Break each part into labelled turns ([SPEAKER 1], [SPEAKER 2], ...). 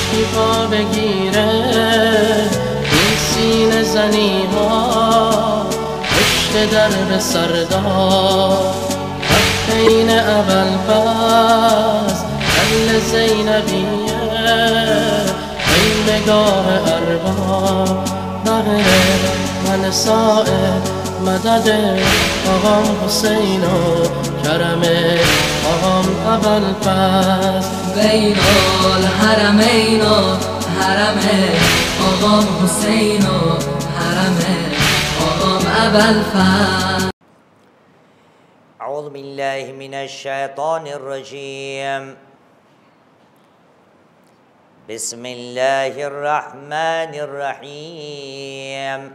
[SPEAKER 1] شفا بگیره این سینه زنی ها پشت درب سردار حقین اول پس اهل زینبیه ای نگاه ارباب بغیر من سائر مدد آقام حسین و کرم آقام اول پس
[SPEAKER 2] بین الحرمین و حرم آقام حسین و حرم آقام اول پس.
[SPEAKER 3] أعوذ بالله من الشيطان الرجيم. بسم الله الرحمن الرحيم.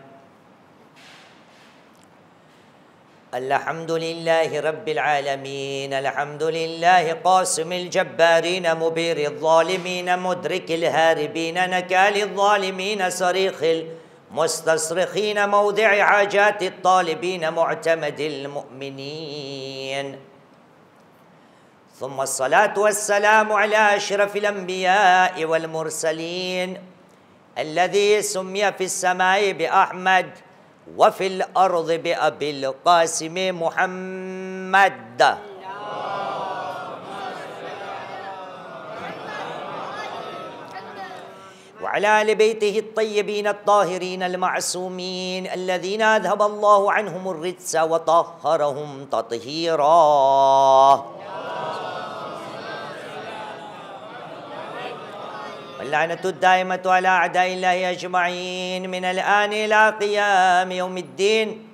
[SPEAKER 3] الحمد لله رب العالمين. الحمد لله قاسم الجبارين مبير الظالمين مدرك الهاربين نكال الظالمين صريخ المستصرخين موضع حاجات الطالبين معتمد المؤمنين. ثم الصلاة والسلام على أشرف الأنبياء والمرسلين الذي سمي في السماء بأحمد وفي الأرض بأبي القاسم محمد. وعلى آل بيته الطيبين الطاهرين المعصومين الذين أذهب الله عنهم الرجس وطهرهم تطهيرا. واللعنة الدائمة على أعداء الله أجمعين من الآن إلى قيام يوم الدين.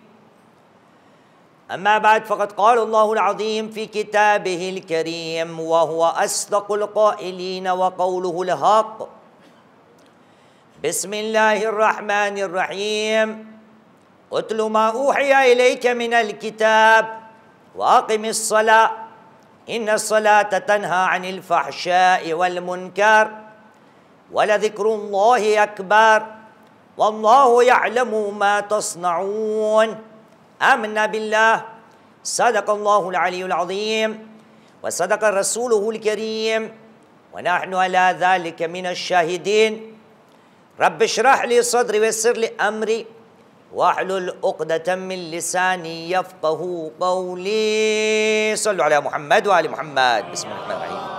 [SPEAKER 3] أما بعد، فقد قال الله العظيم في كتابه الكريم وهو أصدق القائلين وقوله الحق. بسم الله الرحمن الرحيم. اتل ما أوحي إليك من الكتاب وأقم الصلاة إن الصلاة تنهى عن الفحشاء والمنكر ولذكر الله أكبر والله يعلم ما تصنعون. آمنا بالله. صدق الله العلي العظيم وصدق رسوله الكريم ونحن على ذلك من الشاهدين. رب اشرح لي صدري ويسر لي أمري واحلل عقدة من لساني يفقه قولي. صلوا على محمد وآل محمد. بسم الله الرحمن الرحيم.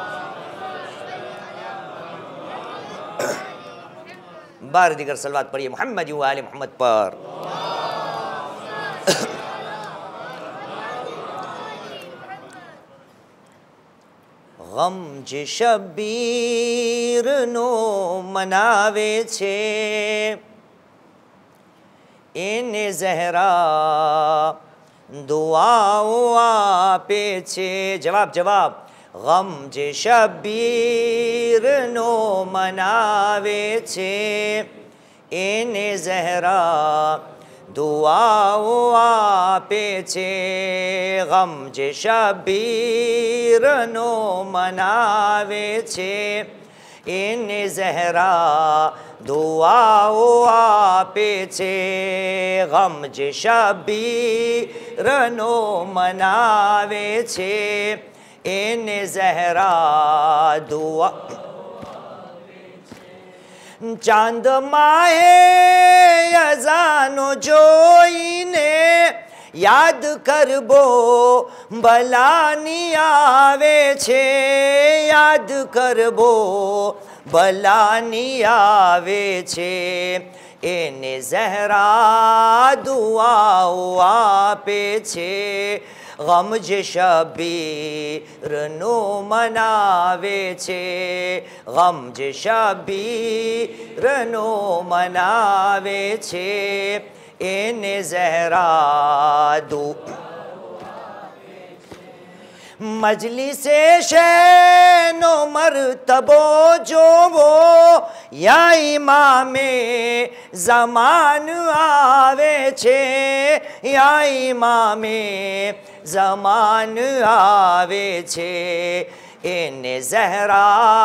[SPEAKER 3] बार दिगर सलवात पढ़िए मोहम्मद व आले मोहम्मद पर। गम जे शबीर नो मनावे छे एने ज़हरा दुआओ आपे छे। जवाब जवाब गम जे शबीर नो मनावे छे एने ज़हरा दुआओ आपे छे। गम जे शबीर नो मनावे छे एने ज़हरा दुआओ आपे छे। गम जे शबीर नो मनावे छे एने ज़हरा दुआ। चांद माहे अजानो जोईने याद करबो भलानी आवे छे। याद करबो भलानी आवे छे एने ज़हरा दुआओ आपे छे। गम जे शबीर नो मनावे छे। गम जे शबीर नो मनावे छे एने ज़हरा दु। मजलिसे शैनो मरतबो जोवो या इमामे ज़मान आवे छे। या इमामे ज़मान आवे छे एने ज़हरा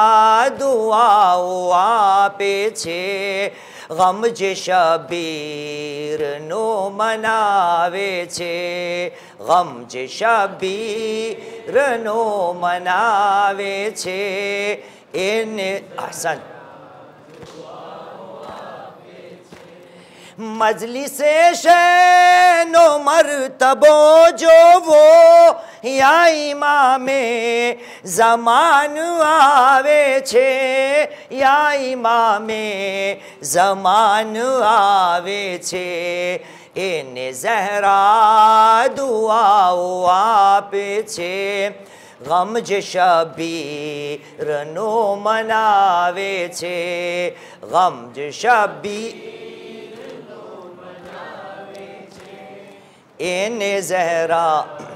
[SPEAKER 3] दुआओ आपे छे। गम जे शबीर नो मनावे छे। गम जे शबीर नो मनावे छे एने। अहसन मजलिसे शैनो मर्तबो जो वो या इमामे ज़मान आवे छे, या इमामे ज़मान आवे छे। एने ज़हरा दुआओ आपे छे, गम जे शबीरनो मनावे छे, गम जे शबीरनो मनावे छे। एने ज़हरा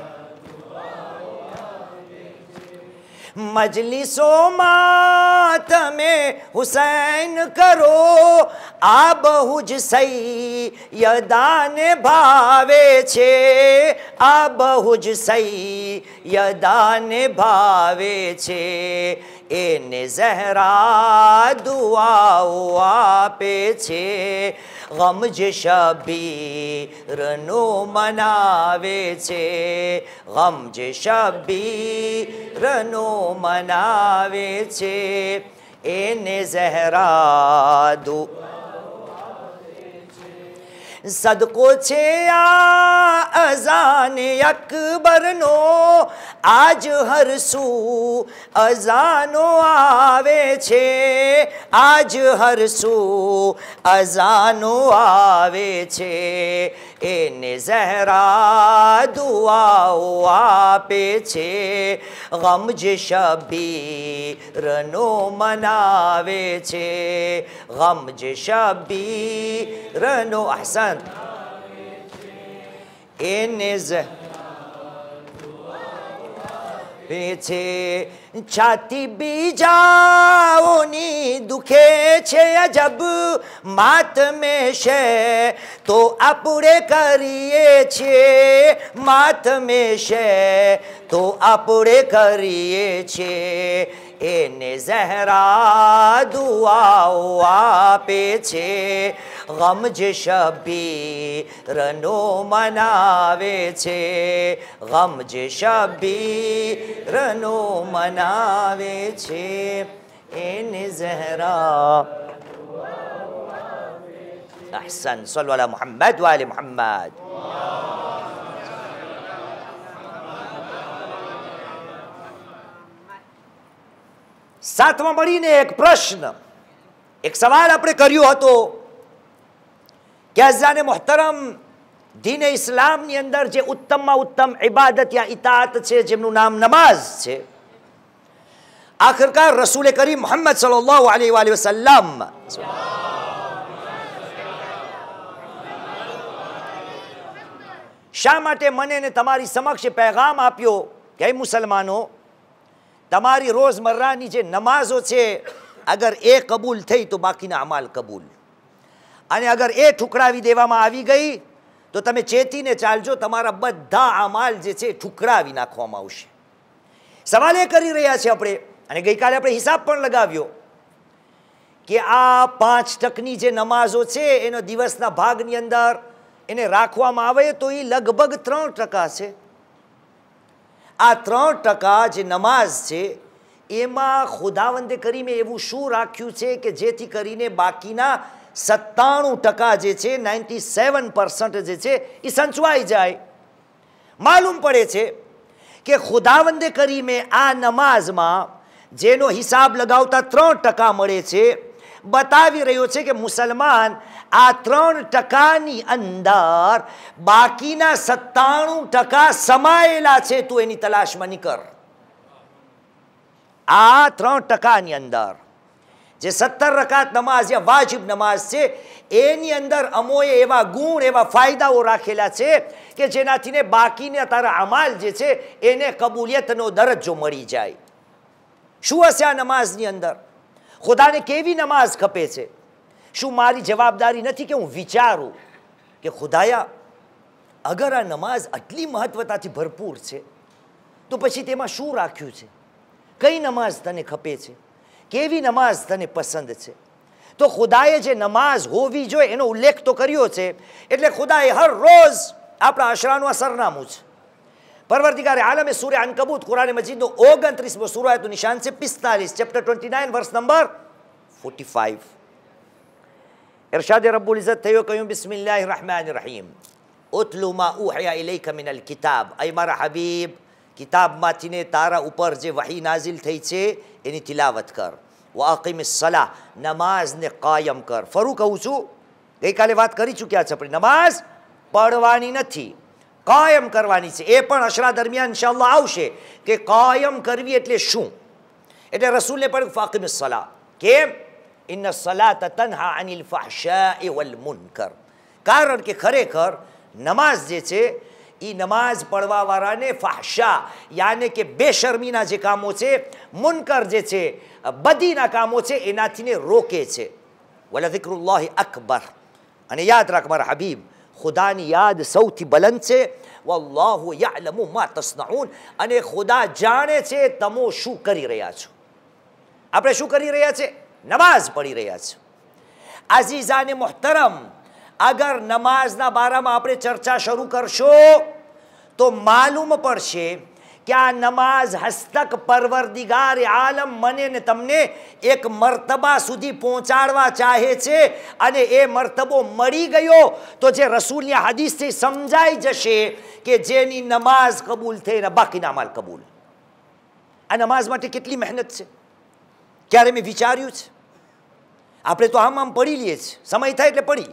[SPEAKER 3] मजलिसो मातमे हुसैन करो, आब हुज सैयदान भावे छे, आब हुज सैयदान भावे छे। एने ज़हरा दुआओ आपे छे, गम जे शबीरनो मनावे छे, गम जे शबीरनो मनावे छे। एने ज़हरा सदको छे आ अज़ान अकबर नो, आज हर सू अज़ानो आवे छे, आज हर सू अज़ानो आवे छे। एने ज़हरा दुआओ आपे छे, गम जे शबीरनो मनावे छे, गम जे शबीरनो अहसन। एने छे छाती बीजाओनी दुखे छे अजब, मात में शे तो आपणे करिए छे, मात में शे तो आपणे करिए छे। एने ज़हरा दुआओ आपे छे, गम जे शबीरनो मनावे छे, गम जे शबीरनो मनावे छे। एने ज़हरा अहसन। सल्लु अला मुहम्मद व आले मुहम्मद। सातमा मळीने एक प्रश्न, एक सवाल આપણે કર્યો હતો કે અઝાને મોહતરમ દીન ઇસ્લામની અંદર જે ઉત્તમમાં ઉત્તમ ઇબાદત યા ઇતાઅત છે, જેમનું નામ નમાઝ છે, આખિરકાર રસૂલ કરીમ મુહમ્મદ સલ્લલ્લાહુ અલૈહિ વસલ્લમ શા માટે મને ને તમારી સમક્ષ પેગામ આપ્યો કે હે મુસલમાનો, તમારી રોજમર્રાની જે નમાઝો છે, અગર એ કબૂલ થઈ તો બાકીના અમાલ કબૂલ, અને અગર એ ઠુકરાવી દેવામાં આવી ગઈ તો તમે ચેતીને ચાલજો, તમારા બધા અમાલ જે છે ઠુકરાવી નાખવામાં આવશે। સવાલ એ કરી રહ્યા છે આપણે, અને ગઈકાલે આપણે હિસાબ પણ લગાવ્યો કે આ 5% જે નમાઝો છે એનો દિવસના ભાગની અંદર એને રાખવામાં આવે તો એ લગભગ 3% છે। આ 3% જે નમાઝ છે એમાં ખુદાવંદે કરીમે એવું શું રાખ્યું છે કે જેથી કરીને બાકીના 97% જે છે 97% જે છે એ સંચવાઈ જાય। માલુમ પડે છે કે ખુદાવંદે કરીમે આ નમાઝમાં જેનો હિસાબ લગાવતા 3% મળે છે, बतावी रह्यो छे कि मुसलमान आ 3% अंदर बाकीना 97% समायेला छे, तू एनी तलाश में निकर। आ 3% अंदर जे 70 रकात नमाज या वाजिब नमाज छे एनी अंदर अमोए एवा गुण एवा फायदाओ राखेला छे के जेनाथीने बाकीने तारा अमाल जे छे एने कबूलियतनो दरजो मळी जाय। शुं हशे आ नमाजनी अंदर? खुदाने केवी नमाज खपे छे? शुं मारी जवाबदारी नथी के हूँ विचारूं कि खुदाया अगर आ नमाज आटली महत्वताथी भरपूर छे तो पछी तेमां शुं राख्युं छे? कई नमाज तने खपे छे? केवी नमाज तने पसंद छे? तो खुदाए जे नमाज होवी जोईए एनो उल्लेख तो कर्यो छे, एटले खुदाए हर रोज आपणा अशरानुं सरनामું छे। परवरदिगार आलम सूर्य अनकबूत कुरान मजीद 29 सूरा तो निशान से 45 चैप्टर 29 वर्स नंबर 45। ઇરશાદે રબ્બુલ ઇઝ્ઝત થયો કહ્યું બિસ્મિલ્લાહિર રહેમાનિર રહીમ ઉતલુ મા ઉહિયા ઇલૈકા મિનલ કિતાબ, અય મારા હબીબ કિતાબમાંથી ને તારા ઉપર જે વહી નાઝિલ થઈ છે એની તિલાવત કર. વાકિમિસ સલાહ, નમાઝને કાયમ કર. ફરું કહું છું, ગઈકાલે વાત કરી ચૂક્યા છે આપણે, નમાઝ પડવાની નથી, કાયમ કરવાની છે. એ પણ અશરા દરમિયાન ઇન્શાઅલ્લાહ આવશે કે કાયમ કરવી એટલે શું. એટલે રસૂલે પણ ફાકિમિસ સલાહ, કેમ? ઇન્ન સલાત તન્હા અનિલ ફહશાઈ વલ મુનકર. કારણ કે ખરેખર નમાઝ જે છે એ નમાઝ પડવાવાળાને ફહશા યાને કે બેશર્મીના જે કામો છે, મુનકર જે છે બદીના કામો છે એનાથીને રોકે છે. વલા ઝિક્રુલ્લાહિ અકબર. અને યાદ રાખ મારા હબીબ, ખુદાની યાદ સૌથી બલંદ છે. વલ્લાહુ યઅલમુ મા તસ્નઉન. અને ખુદા જાણે છે તમે શું કરી રહ્યા છો. આપણે શું કરી રહ્યા છે? નમાઝ પઢી રહ્યા છે. અઝીઝાને મુહતરમ, અગર નમાઝના બારામાં આપણે ચર્ચા શરૂ કરશો તો માલુમ પડશે કે આ નમાઝ હસ્તક પરવરદિગાર આલમ મને ને તમને એક મર્તબા સુધી પહોંચાડવા ચાહે છે. અને એ મર્તબો મળી ગયો તો જે રસૂલની હદીસથી સમજાઈ જશે કે જેની નમાઝ કબૂલ થઈ ને બાકીના અમલ કબૂલ. આ નમાઝ માટે કેટલી મહેનત છે, ક્યારે મેં વિચાર્યું છે? આપણે તો આમ પડી લઈએ છીએ, સમય થાય એટલે પડીએ.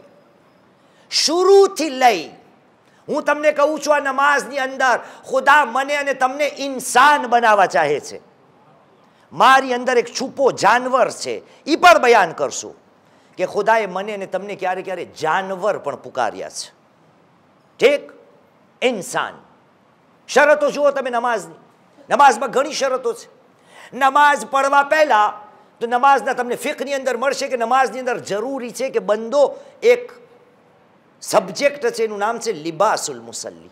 [SPEAKER 3] શરૂથી લઈ હું તમને કહું છું, આ નમાઝની અંદર ખુદા મને અને તમને ઇન્સાન બનાવવા ચાહે છે. મારી અંદર એક છુપો જાનવર છે, એ પણ બયાન કરશું કે ખુદાએ મને અને તમને ક્યારે ક્યારે જાનવર પણ પુકાર્યા છે. ઠીક? ઇન્સાન. શરતો જુઓ તમે નમાઝની. નમાઝમાં ઘણી શરતો છે. નમાઝ પડવા પહેલા તો નમાઝના તમને ફિકની અંદર મળશે કે નમાઝની અંદર જરૂરી છે કે બંદો એક સબ્જેક્ટ છે, એનું નામ છે લિબાસુલ મુસલ્લી.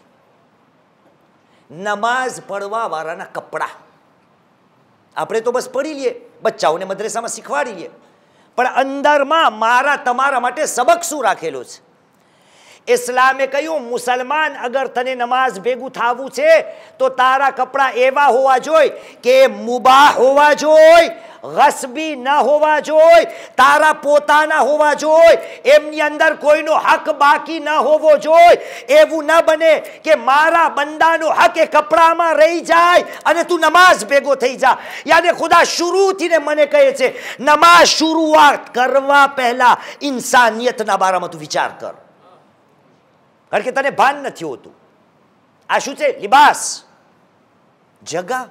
[SPEAKER 3] નમાઝ પડવા વાળાના કપડાં. આપણે તો બસ પડી લઈએ, બચ્ચાઓને મદ્રેસામાં શીખવાડી લઈએ, પણ અંદરમાં મારા તમારા માટે સબક શું રાખેલો છે? ઇસ્લામે કહ્યું મુસલમાન અગર તને નમાઝ ભેગું થવું છે તો તારા કપડાં એવા હોવા જોઈએ કે મુબાહ હોવા જોઈએ, ગસ્બી ન હોવા જોઈએ, તારા પોતાના હોવા જોઈએ, એમની અંદર કોઈનો હક બાકી ન હોવો જોઈએ. એવું ન બને કે મારા બંદાનો હક એ કપડામાં રહી જાય અને તું નમાઝ ભેગો થઈ જા. યાને ખુદા શરૂથી ને મને કહે છે નમાઝ શરૂઆત કરવા પહેલા ઇન્સાનિયતના બારામાં તું વિચાર કર. કારણ કે તને ભાન નથી હોતું. આ શું છે? લિબાસ, જગા.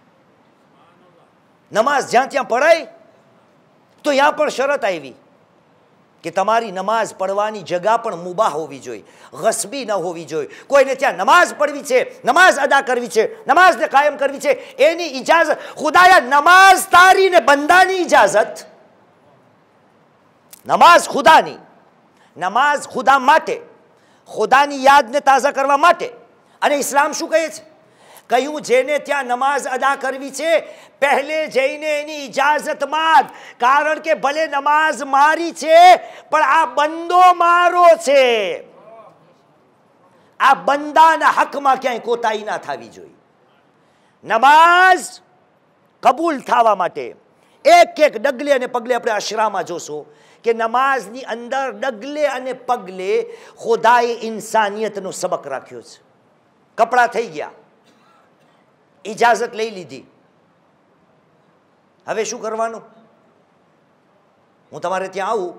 [SPEAKER 3] નમાઝ જ્યાં ત્યાં પડાય તો ત્યાં પણ શરત આવી કે તમારી નમાઝ પડવાની જગા પણ મુબાહ હોવી જોઈએ, ગસ્બી ન હોવી જોઈએ. કોઈને ત્યાં નમાઝ પડવી છે, નમાઝ અદા કરવી છે, નમાઝને કાયમ કરવી છે, એની ઇજાઝત ખુદાયા. નમાઝ તારી ને બંદાની ઇજાઝત. નમાઝ ખુદાની, નમાઝ ખુદા માટે, ખુદાની યાદને તાઝા કરવા માટે. અને ઇસ્લામ શું કહે છે? કહ્યું જેને ત્યાં નમાઝ અદા કરવી છે પહેલે જઈને એની ઇજાઝત માંગ. કારણ કે ભલે નમાઝ મારી છે પણ આ બંદો મારો છે. આ બંદાના હકમાં ક્યાંય કોતાહી ના થવી જોઈએ. નમાઝ કબૂલ થવા માટે એક એક ડગલે અને પગલે આપણે અશરામાં જોશો કે નમાઝની અંદર ડગલે અને પગલે ખુદાએ ઇન્સાનિયતનો સબક રાખ્યો છે. કપડાં થઈ ગયા, ઇજાઝત લઈ લીધી, હવે શું કરવાનું? હું તમારે ત્યાં આવું,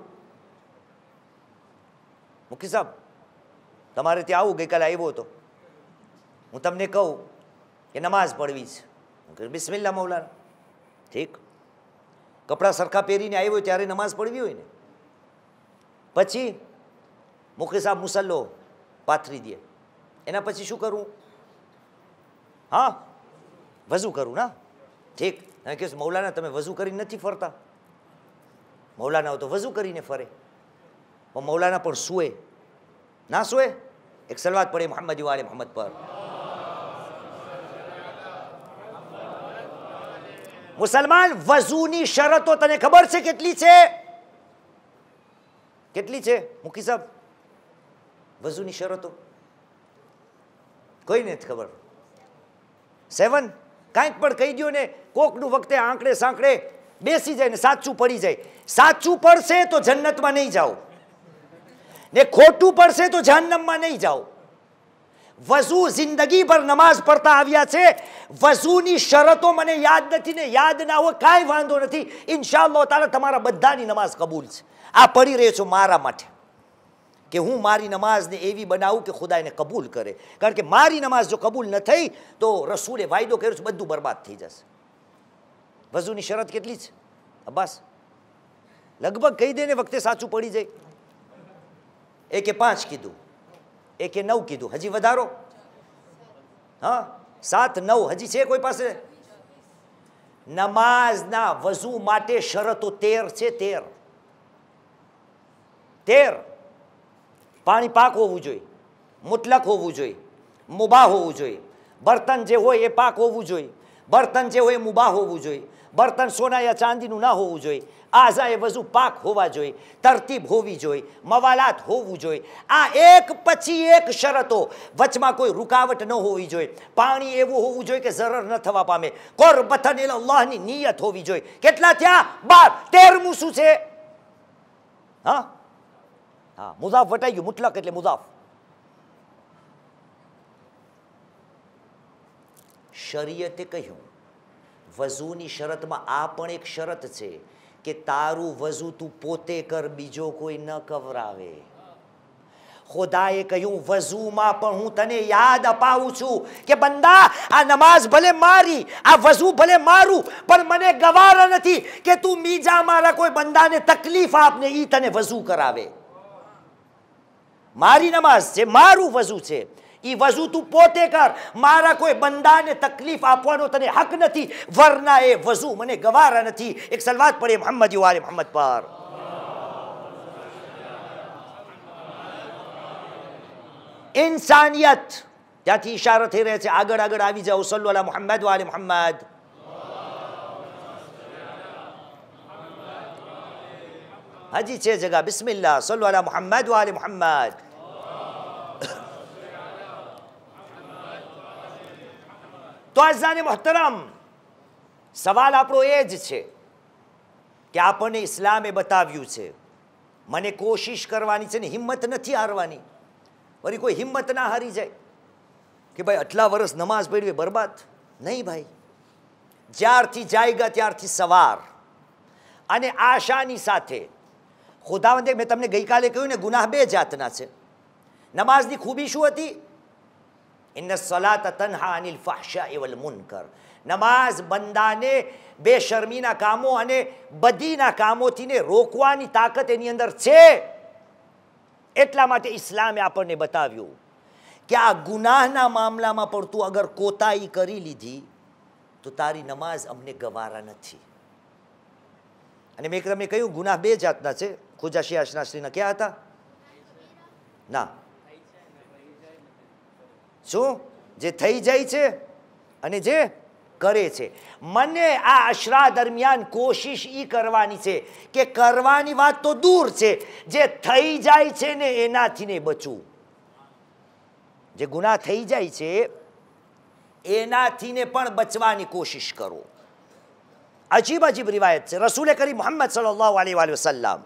[SPEAKER 3] મુખી સાહેબ તમારે ત્યાં આવું, ગઈકાલે આવ્યો હતો, હું તમને કહું કે નમાઝ પડવી છે, બિસ્મિલ્લા મૌલાના. ઠીક, કપડાં સરખા પહેરીને આવ્યો ત્યારે નમાઝ પડવી હોય ને. પછી મુખી સાહેબ મુસલ્લો પાથરી દે, એના પછી શું કરવું? હા, વઝુ કરું ના. ઠીક, કે મૌલાના તમે વઝુ કરીને નથી ફરતા? મૌલાનાઓ તો વઝુ કરીને ફરે, પણ મૌલાના પણ સુએ ના સુએ? એક સલવાત પડે મોહમ્મદ વાલે મોહમ્મદ પર. મુસલમાન, વઝુની શરતો તને ખબર છે કેટલી છે? કેટલી છે મુખી સાહેબ વઝુની શરતો? કોઈને નથી ખબર. 7? કાંઈક પણ કહી દો ને, કોકનું વખતે આંકડે સાંકડે બેસી જાય ને સાચું પડી જાય. સાચું પડશે તો જન્નતમાં નહીં જાઓ, ને ખોટું પડશે તો જહન્નમમાં નહીં જાઓ. વઝુ જિંદગી ભર નમાઝ પડતા આવ્યા છે. વઝુની શરતો મને યાદ નથી ને યાદ ના હોય કાંઈ વાંધો નથી. ઇન્શાઅલ્લાહ તાala તમારા બધાની નમાઝ કબૂલ છે. આ પડી રહ્યો છો મારા માટે કે હું મારી નમાઝને એવી બનાવું કે ખુદા એને કબૂલ કરે. કારણ કે મારી નમાઝ જો કબૂલ ન થઈ તો રસૂલે વાયદો કર્યો છે બધું બરબાદ થઈ જશે. વઝુની શરત કેટલી છે અબ્બાસ? લગભગ કહી દે ને વખતે સાચું પડી જાય. એકે 5 કીધું, એકે 9 કીધું, હજી વધારો? હા 7 9 હજી છે કોઈ પાસે? નમાઝના વઝુ માટે શરતો 13 છે. 13 પાણી પાક હોવું જોઈએ, મુતલક હોવું જોઈએ, મુબાહ હોવું જોઈએ, બર્તન જે હોય એ પાક હોવું જોઈએ, બર્તન જે હોય એ મુબાહ હોવું જોઈએ, બર્તન સોના યા ચાંદીનું ના હોવું જોઈએ, આઝાએ વઝુ પાક હોવા જોઈએ, તરતીબ હોવી જોઈએ, મવાલાત હોવું જોઈએ. આ એક પછી એક શરતો, વચમાં કોઈ રૂકાવટ ન હોવી જોઈએ, પાણી એવું હોવું જોઈએ કે ઝરર ન થવા પામે, કુરબતન ઇલલ્લાહની નિયત હોવી જોઈએ. કેટલા થયા? 12. 13મું શું છે? હા હા મુઝાફ વટાઈ ગયું, મુતલક એટલે મુઝાફ. શરીયતે કહ્યું વઝુની શરતમાં આ પણ એક શરત છે કે તારું વઝુ તું પોતે કર, બીજો કોઈ ન કવરાવે. ખુદાએ કહ્યું વઝુમાં પણ હું તને યાદ અપાવું છું કે બંદા આ નમાઝ ભલે મારી, આ વઝુ ભલે મારું, પણ મને ગવારા નથી કે તું બીજા મારા કોઈ બંદાને તકલીફ આપને ઈ તને વઝુ કરાવે. મારી નમાઝ છે, મારું વઝુ છે, ઈ વઝુ તું પોતે કર. મારા કોઈ બંદાને તકલીફ આપવાનો તને હક નથી, વરના એ વઝુ મને ગવારા નથી. એક સલવાત પડે મોહમ્મદ વાલે મોહમ્મદ પર. ઇન્સાનિયત ત્યાંથી ઇશારો થઈ રહે છે, આગળ આગળ આવી જાઓ. સલ્લુ અલા મુહમ્મદ વાલે મુહમ્મદ. હજી છે જગા. બિસ્મિલ્લાહ. સલ્લુ અલા મુહમ્મદ વાલે મુહમ્મદ. તો અઝાને મોહતરમ, સવાલ આપણો એ જ છે કે આપણને ઇસ્લામે બતાવ્યું છે, મને કોશિશ કરવાની છે ને હિંમત નથી હારવાની. વળી કોઈ હિંમત ના હારી જાય કે ભાઈ આટલા વર્ષ નમાઝ પડી બરબાદ નહીં. ભાઈ જ્યારથી જાયગા ત્યારથી સવાર અને આશાની સાથે ખુદાવંદે, મેં તમને ગઈકાલે કહ્યું ને, ગુનાહ 2 જાતના છે. નમાઝની ખૂબી શું હતી? ઇન્ન સલાત તન્હા અનિલ ફહશાઈ વલ મુનકર. નમાઝ બંદાને બેશર્મીના કામો અને બદીના કામોથી ને રોકવાની તાકાત એની અંદર છે. એટલા માટે ઇસ્લામે આપણને બતાવ્યું કે આ ગુનાહના મામલામાં પણ તું અગર કોતાહી કરી લીધી તો તારી નમાઝ અમને ગવારા નથી. અને મેં તમને કહ્યું ગુનાહ 2 જાતના છે. ખુજા શિયાશનાશ્રીના ક્યાં હતા? ના, શું? જે થઈ જાય છે અને જે કરે છે. મને આ અશરા દરમિયાન કોશિશ ઈ કરવાની છે કે કરવાની વાત તો દૂર છે, જે થઈ જાય છે ને એનાથી ને બચવું. જે ગુનાહ થઈ જાય છે એનાથી ને પણ બચવાની કોશિશ કરો. અજીબ અજીબ રિવાયત છે. રસૂલ કરીમ મોહમ્મદ સલ્લલ્લાહુ અલૈહિ વસલ્લમ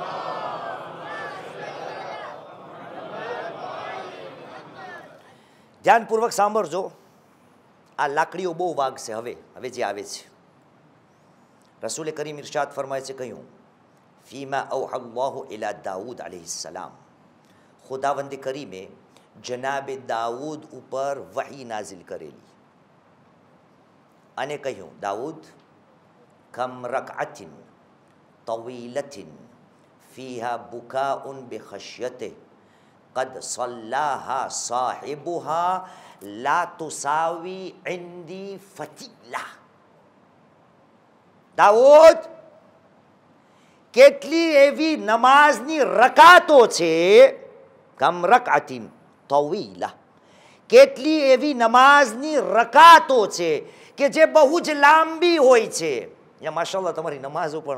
[SPEAKER 3] ધ્યાનપૂર્વક સાંભળજો. આ લાકડીઓ બહુ વાગશે હવે જે આવે છે. રસૂલ કરીમ ઇરશાદ ફરમાય છે, કહ્યું ફીમા અવહલ્લાહુ ઇલા દાઉદ અલૈહિસ્સલામ. ખુદાવંદ કરીમે જનાબે દાઉદ ઉપર વહી નાઝિલ કરેલી અને કહ્યું, દાઉદ કમ રકઅતિન તવીલતિન ફીહા બુકાઉન બિખશ્યતિહ قد صلاها صاحبها لا تساوي عندي فتيلة. દાઉદ, કેટલી એવી નમાઝની રકાતો છે, કમ રકઅતિન તવીલા, કેટલી એવી નમાઝની રકાતો છે કે જે બહુ જ લાંબી હોય છે. યા માશાઅલ્લાહ તમારી નમાઝો પણ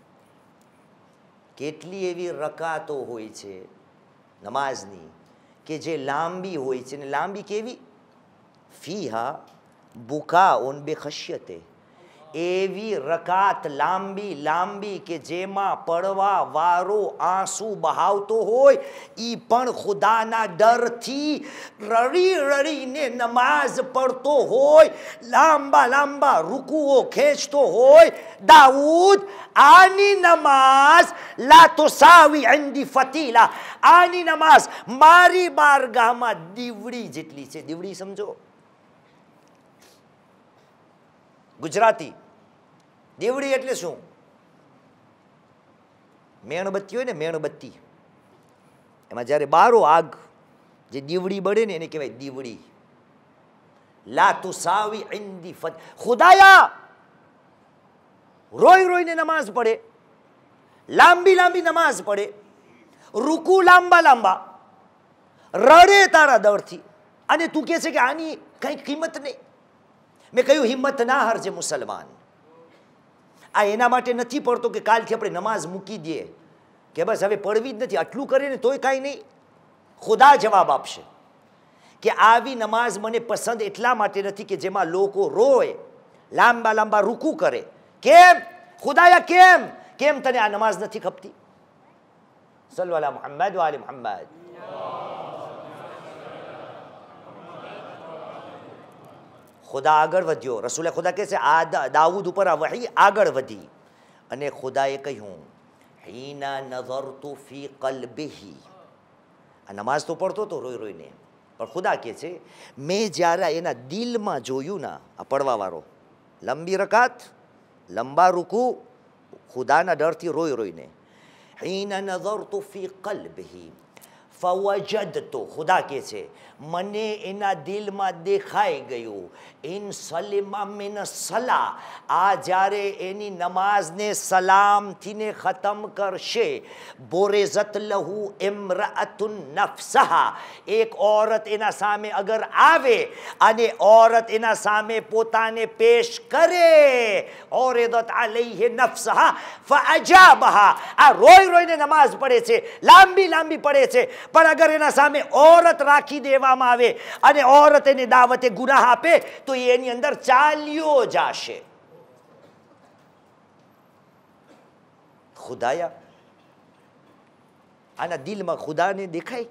[SPEAKER 3] કેટલી એવી રકાતો હોય છે નમાઝની કે જે લાંબી હોય છે. ને લાંબી કેવી? ફીહા બુકાઉન બેખશ્યતે, એવી રકાત લાંબી લાંબી કે જેમાં પડવા વારો આંસુ બહાવતો હોય, એ પણ ખુદાના ડરથી રડી રડીને નમાઝ પડતો હોય, લાંબા લાંબા રૂકુઓ ખેંચતો હોય. દાઉદ, આની નમાઝ લા તુસાવી ઇંદી ફતીલા, આની નમાઝ મારી બારગાહમાં દીવડી જેટલી છે. દીવડી સમજો? ગુજરાતી દીવડી એટલે શું? મેણબત્તી હોય ને, મેણબત્તી, એમાં જ્યારે બારો આગ જે દીવડી બળે ને એને કહેવાય દીવડી. લા તુસાવી ઇંદી ખુદાયા રોઈ રોઈને નમાઝ પડે, લાંબી લાંબી નમાઝ પડે, રૂકુ લાંબા લાંબા, રડે તારા દરથી, અને તું કહે છે કે આની કઈ કિંમત નહીં. મેં કહ્યું હિંમત ના હારજે મુસલમાન. આ એના માટે નથી પડતો કે કાલથી આપણે નમાઝ મૂકી દઈએ કે બસ હવે પડવી જ નથી, આટલું કરે ને તોય કાંઈ નહીં. ખુદા જવાબ આપશે કે આવી નમાઝ મને પસંદ એટલા માટે નથી કે જેમાં લોકો રોય, લાંબા લાંબા રૂકુ કરે. કેમ ખુદાયા, કેમ કેમ તને આ નમાઝ નથી ખપતી? સલ્લુ અલા મુહમ્મદ વ આલી મુહમ્મદ. ખુદા આગળ વધ્યો. રસૂલે ખુદા કહે છે આ દાઉદ ઉપર આ વહી આગળ વધી, અને ખુદાએ કહ્યું હીના નઝરતુ ફી કલ્બિહી. આ નમાઝ તો પડતો હતો રોઈ રોઈને, પણ ખુદા કહે છે મેં જ્યારે એના દિલમાં જોયું ના, આ પડવાવાળો, લંબી રકાત, લંબા રૂકુ, ખુદાના ડરથી રોઈ રોઈને. હીના નઝરતુ ફી કલ્બિહી ફવજદતો, ખુદા કહે છે મને એના દિલમાં દેખાઈ ગયું ઇન સલિમા મિન સલા, આ જ્યારે એની નમાઝને સલામથીને ખતમ કરશે, બોરેઝત લહુ ઇમરાઅતુન નફસહા, એક ઓરત એના સામે અગર આવે અને ઓરત એના સામે પોતાને પેશ કરે, ઓરેદત અલૈહિ નફસહા ફઅજાબહા, આ રોઈ રોઈને નમાઝ પડે છે, લાંબી લાંબી પડે છે, પણ અગર એના સામે ઓરત રાખી દેવામાં આવે અને ઓરત એને દાવતે ગુનાહ આપે તો એની અંદર ચાલ્યો જશે. ખુદાયા, આના દિલમાં ખુદાને દેખાય.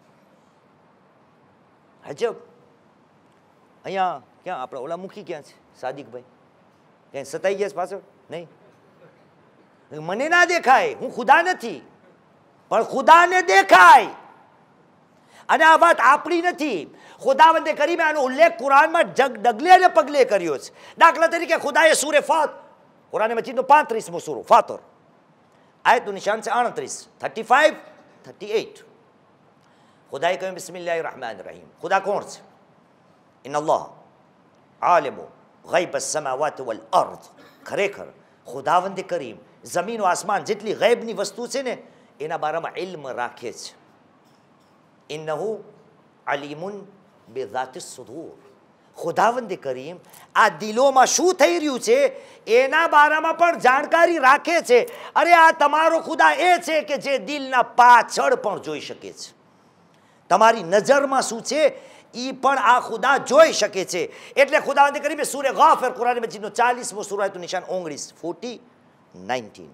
[SPEAKER 3] અજબ. અહીંયા ક્યાં આપણે ઓલા મુખી ક્યાં છે સાદિકભાઈ? ક્યાં સતાઈ ગયા છે પાછળ? નહીં, મને ના દેખાય, હું ખુદા નથી, પણ ખુદાને દેખાય. અને આ વાત આપણી નથી, ખુદાવંદે કરીમે આનો ઉલ્લેખ કુરાનમાં ડગલે ને પગલે કર્યો છે. દાખલા તરીકે ખુદાએ સૂરે ફાત, કુરાન મજીદનો 35મો સૂરો ફાતર, આયતનું નિશાન છે 38, 35, 38. ખુદાએ કહ્યું બિસ્મિલ્લાહિર રહેમાનિર રહીમ. ખુદા કોણ છે? ઇન્નલ્લાહ આલિમુ ગૈબ અસ-સમાવાત વલ અર્દ. ખરેખર ખુદાવંદે કરીમ જમીન વ આસમાન જેટલી ગૈબની વસ્તુ છે ને એના બારામાં ઇલ્મ રાખે છે. ઇન્નહુ અલીમુન બિઝાતિ સુદૂર. ખુદાવંદે કરીમ આ દિલોમાં શું થઈ રહ્યું છે એના બારામાં પણ જાણકારી રાખે છે. અરે આ તમારો ખુદા એ છે કે જે દિલના પાછળ પણ જોઈ શકે છે. તમારી નજરમાં શું છે એ પણ આ ખુદા જોઈ શકે છે. એટલે ખુદાવંદે કરીમે સૂરે ગાફિર, કુરાન મજીદનો 40મો સૂરો, આયતનું નિશાન 19, 40, 19.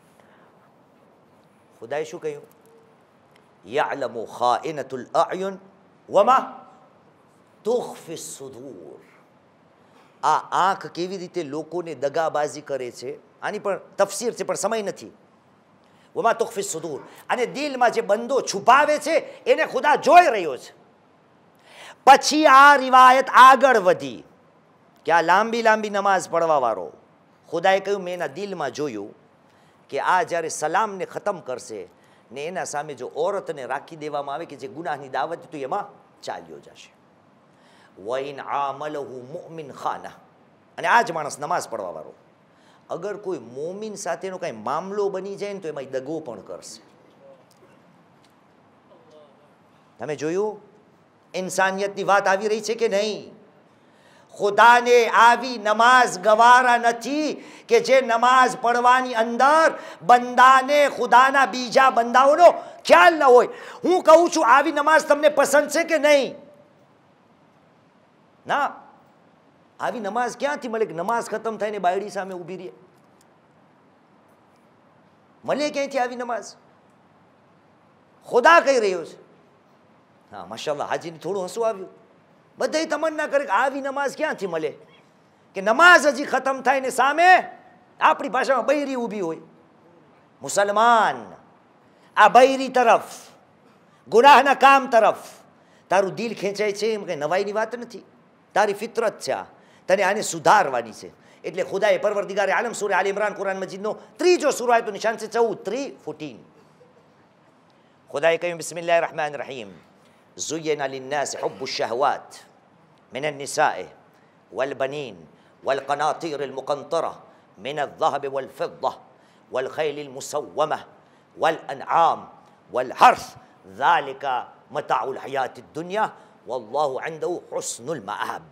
[SPEAKER 3] ખુદાએ શું કહ્યું? યઅલમુ ખાઇનતુલ અયુન વમા તુખ્ફી સુદૂર. આ આંખ કેવી રીતે લોકોને દગાબાજી કરે છે આની પણ તફસીર છે, પણ સમય નથી. વમા તુખ્ફી સુદૂર, અને દિલમાં જે બંદો છુપાવે છે એને ખુદા જોઈ રહ્યો છે. પછી આ રિવાયત આગળ વધી કે આ લાંબી લાંબી નમાઝ પડવા વાળો, ખુદાએ કહ્યું મેં એના દિલમાં જોયું કે આ જ્યારે સલામને ખતમ કરશે ને એના સામે જો ઓરતને રાખી દેવામાં આવે કે જે ગુનાહની દાવત તો એમાં ચાલ્યો જશે. વઇન આમલહુ મુમિન ખાના, અને આ જ માણસ નમાઝ પડવા વાળો અગર કોઈ મોમિન સાથેનો કાંઈ મામલો બની જાય ને તો એમાં દગો પણ કરશે. તમે જોયું ઇન્સાનિયતની વાત આવી રહી છે કે નહીં? ખુદાને આવી નમાઝ ગવારા નથી કે જે નમાઝ પડવાની અંદર બંદાને ખુદાના બીજા બંદાઓનો ખ્યાલ ન હોય. હું કહું છું આવી નમાઝ તમને પસંદ છે કે નહીં? ના. આવી નમાઝ ક્યાંથી મળે કે નમાઝ ખતમ થાય ને બાયડી સામે ઊભી રહે? મળે ક્યાંથી આવી નમાઝ? ખુદા કહી રહ્યો છે. હા માશાલ્લાહ, હાજીને થોડું હસવું આવ્યું. બધાય તમન્ના કરે કે આવી નમાઝ ક્યાંથી મળે કે નમાઝ હજી ખતમ થાય ને સામે આપણી ભાષામાં બૈરી ઊભી હોય. મુસલમાન, આ બૈરી તરફ, ગુનાહના કામ તરફ તારું દિલ ખેંચાય છે એમ કંઈ નવાઈની વાત નથી. તારી ફિતરત છે આ, તને આને સુધારવાની છે. એટલે ખુદાએ પરવરદિગારે આલમ સૂરા આલ ઇમરાન કુરાન મજીદનો 3જો સૂરો આયતો નિશાન છે 14. ખુદાએ કહ્યું બિસ્મિલ્લાહિર રહેમાનિર રહીમ ઝુય્યના લિન્નાસ હુબ્બુ શહવાત મિન النساء والبنين والقناطير المقنطرة من الذهب والفضة والخيل المسومة والأنعام والحرث ذلك متاع الحياة الدنيا والله عنده حسن المآب.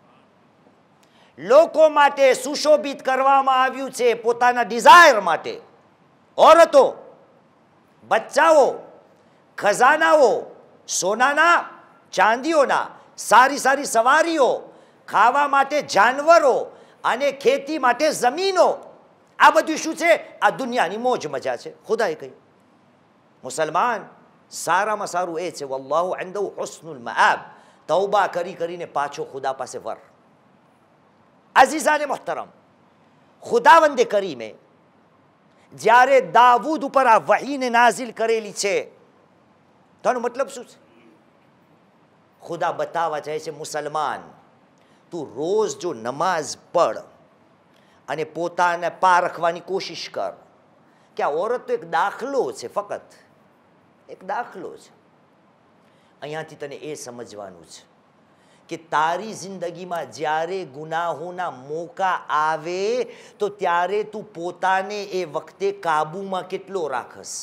[SPEAKER 3] લોકો માટે સુશોભિત કરવામાં આવ્યું છે પોતાના ડિઝાયર માટે. औरतो, બચ્ચાઓ, ખજાનાઓ, સોનાના, ચાંદીઓના, સારી સારી સવારીઓ, ખાવા માટે જાનવરો અને ખેતી માટે જમીનો. આ બધું શું છે? આ દુનિયાની મોજ મજા છે. ખુદાએ કહ્યું મુસલમાન, સારામાં સારું એ છે વલ્લાહુ ઇન્દહુ હુસ્નુલ મઆબ, તૌબા કરી કરીને પાછો ખુદા પાસે વર. અઝીઝાને મોહતરમ, ખુદાવંદે કરીમે જ્યારે દાઉદ ઉપર આ વહીને નાઝિલ કરેલી છે તો આનો મતલબ શું છે? ખુદા બતાવવા જાય છે મુસલમાન, તું રોજ જો નમાઝ પઢ અને પોતાને પારખવાની કોશિશ કર કે આ ઓરત તો એક દાખલો છે, ફક્ત એક દાખલો છે. અહીંયાથી તને એ સમજવાનું છે કે તારી જિંદગીમાં જ્યારે ગુનાહોના મોકા આવે તો ત્યારે તું પોતાને એ વખતે કાબૂમાં કેટલો રાખસ.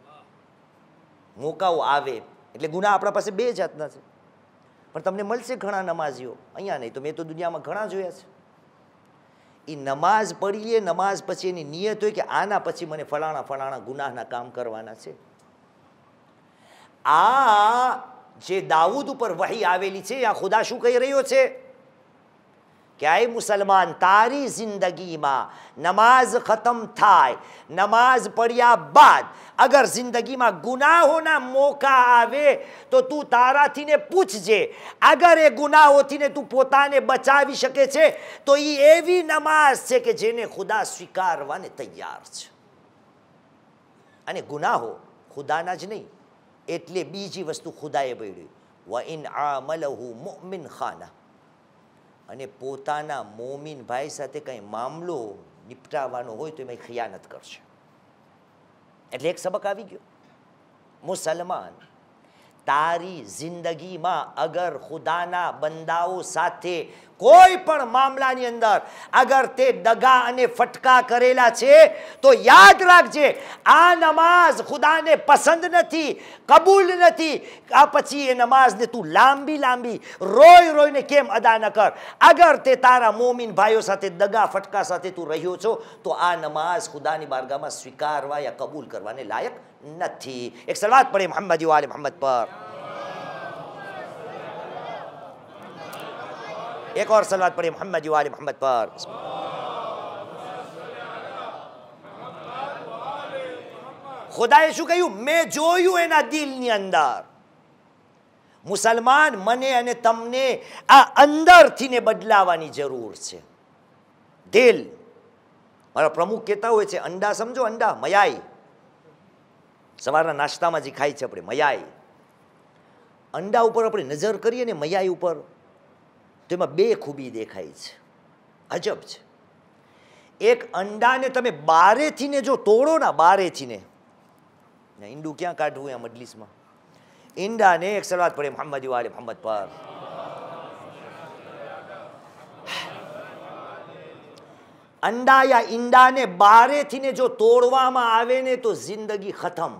[SPEAKER 3] મોકાઓ આવે એટલે ગુના આપણા પાસે બે જાતના છે, પણ તમને મળશે ઘણા નમાઝીઓ, અહીંયા નહીં તો મેં તો દુનિયામાં ઘણા જોયા છે. એ નમાઝ પઢી લે, નમાઝ પછી એની નિયત હોય કે આના પછી મને ફલાણા ફલાણા ગુનાહના કામ કરવાના છે. આ જે દાઉદ ઉપર વહી આવેલી છે આ ખુદા શું કહી રહ્યો છે કે આય મુસલમાન, તારી જિંદગીમાં નમાઝ ખતમ થાય, નમાઝ પડ્યા બાદ અગર જિંદગીમાં ગુનાહોના મોકા આવે તો તું તારાથી ને પૂછજે, અગર એ ગુનાહોથી ને તું પોતાને બચાવી શકે છે તો એ એવી નમાઝ છે કે જેને ખુદા સ્વીકારવાને તૈયાર છે. અને ગુનાહો ખુદાના જ નહીં, એટલે બીજી વસ્તુ ખુદાએ પડ્યું વ ઇન આમલહુ મુમિન ખાના, અને પોતાના મોમિન ભાઈ સાથે કંઈ મામલો નિપટાવવાનો હોય તો એમાં ખિયાનત કરશે. એટલે એક સબક આવી ગયો. મુસલમાન, તારી જિંદગીમાં અગર ખુદાના બંદાઓ સાથે કોઈ પણ મામલાની અંદર અગર તે દગા અને ફટકા કરેલા છે તો યાદ રાખજે આ નમાઝ ખુદાને પસંદ નથી, કબૂલ નથી. આ પછી એ નમાઝને તું લાંબી લાંબી રોઈ રોઈને કેમ અદા ન કર. અગર તે તારા મોમિન ભાઈઓ સાથે દગા ફટકા સાથે તું રહ્યો છો તો આ નમાઝ ખુદાની બારગાહમાં સ્વીકારવા યા કબૂલ કરવાને લાયક નથી. એક સલાવત પડે મોહમ્મદ વાલે મોહમ્મદ પર. एक और सलावत पढ़े मोहम्मद वाले मोहम्मद पर. ખુદાએ શું કહ્યું? મેં જોયું એના દિલની અંદર. મુસલમાન, મને અને તમને આ અંદરથી ને બદલાવાની જરૂર છે. દિલ, મારા પ્રમુખ કહેતા હોય છે અંડા સમજો, અંડા મયાઈ, સવારના નાસ્તામાં જે ખાય છે આપણે મયાઈ. અંડા ઉપર આપણે નજર કરીએ ને મયાઈ ઉપર તો એમાં બે ખૂબી દેખાય છે, અજબ છે. એક અંડાને તમે બારેથી ને જો તોડો ને, બારેથી ને, ઈંડું ક્યાં કાઢવું આ મજલિસમાં? ઈંડાને એક સલાવત પડે મોહમ્મદ વાલે મોહમ્મદ પર. અંડા યા ઈંડાને બારેથી ને જો તોડવામાં આવે ને તો જિંદગી ખતમ.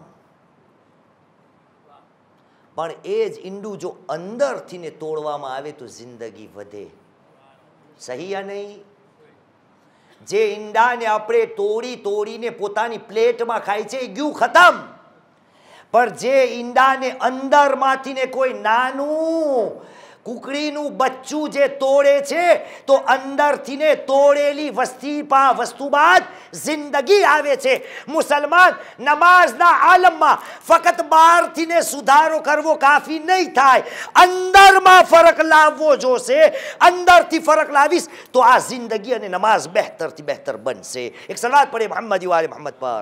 [SPEAKER 3] પણ એ જ ઈંડું જો અંદરથી ને તોડવામાં આવે તો જિંદગી વધે. સહી યા નહીં? જે ઈંડાને આપણે તોડી તોડીને પોતાની પ્લેટમાં ખાય છે એ ગયું ખતમ. પણ જે ઈંડાને અંદરમાંથી ને કોઈ નાનું કુકડીનું બચ્ચું જે તોડે છે તો અંદરથી ને તોડેલી વસ્તુ બાદ જિંદગી આવે છે. મુસલમાન નમાઝના આલમમાં ફક્ત બહારથી ને સુધારો કરવો કાફી નહીં થાય, અંદરમાં ફરક લાવવો જોશે. અંદરથી ફરક લાવીશ તો આ જિંદગી અને નમાઝ બહેતરથી બહેતર બનશે. એક સલાત પડે મોહમ્મદ વાલે મોહમ્મદ પર.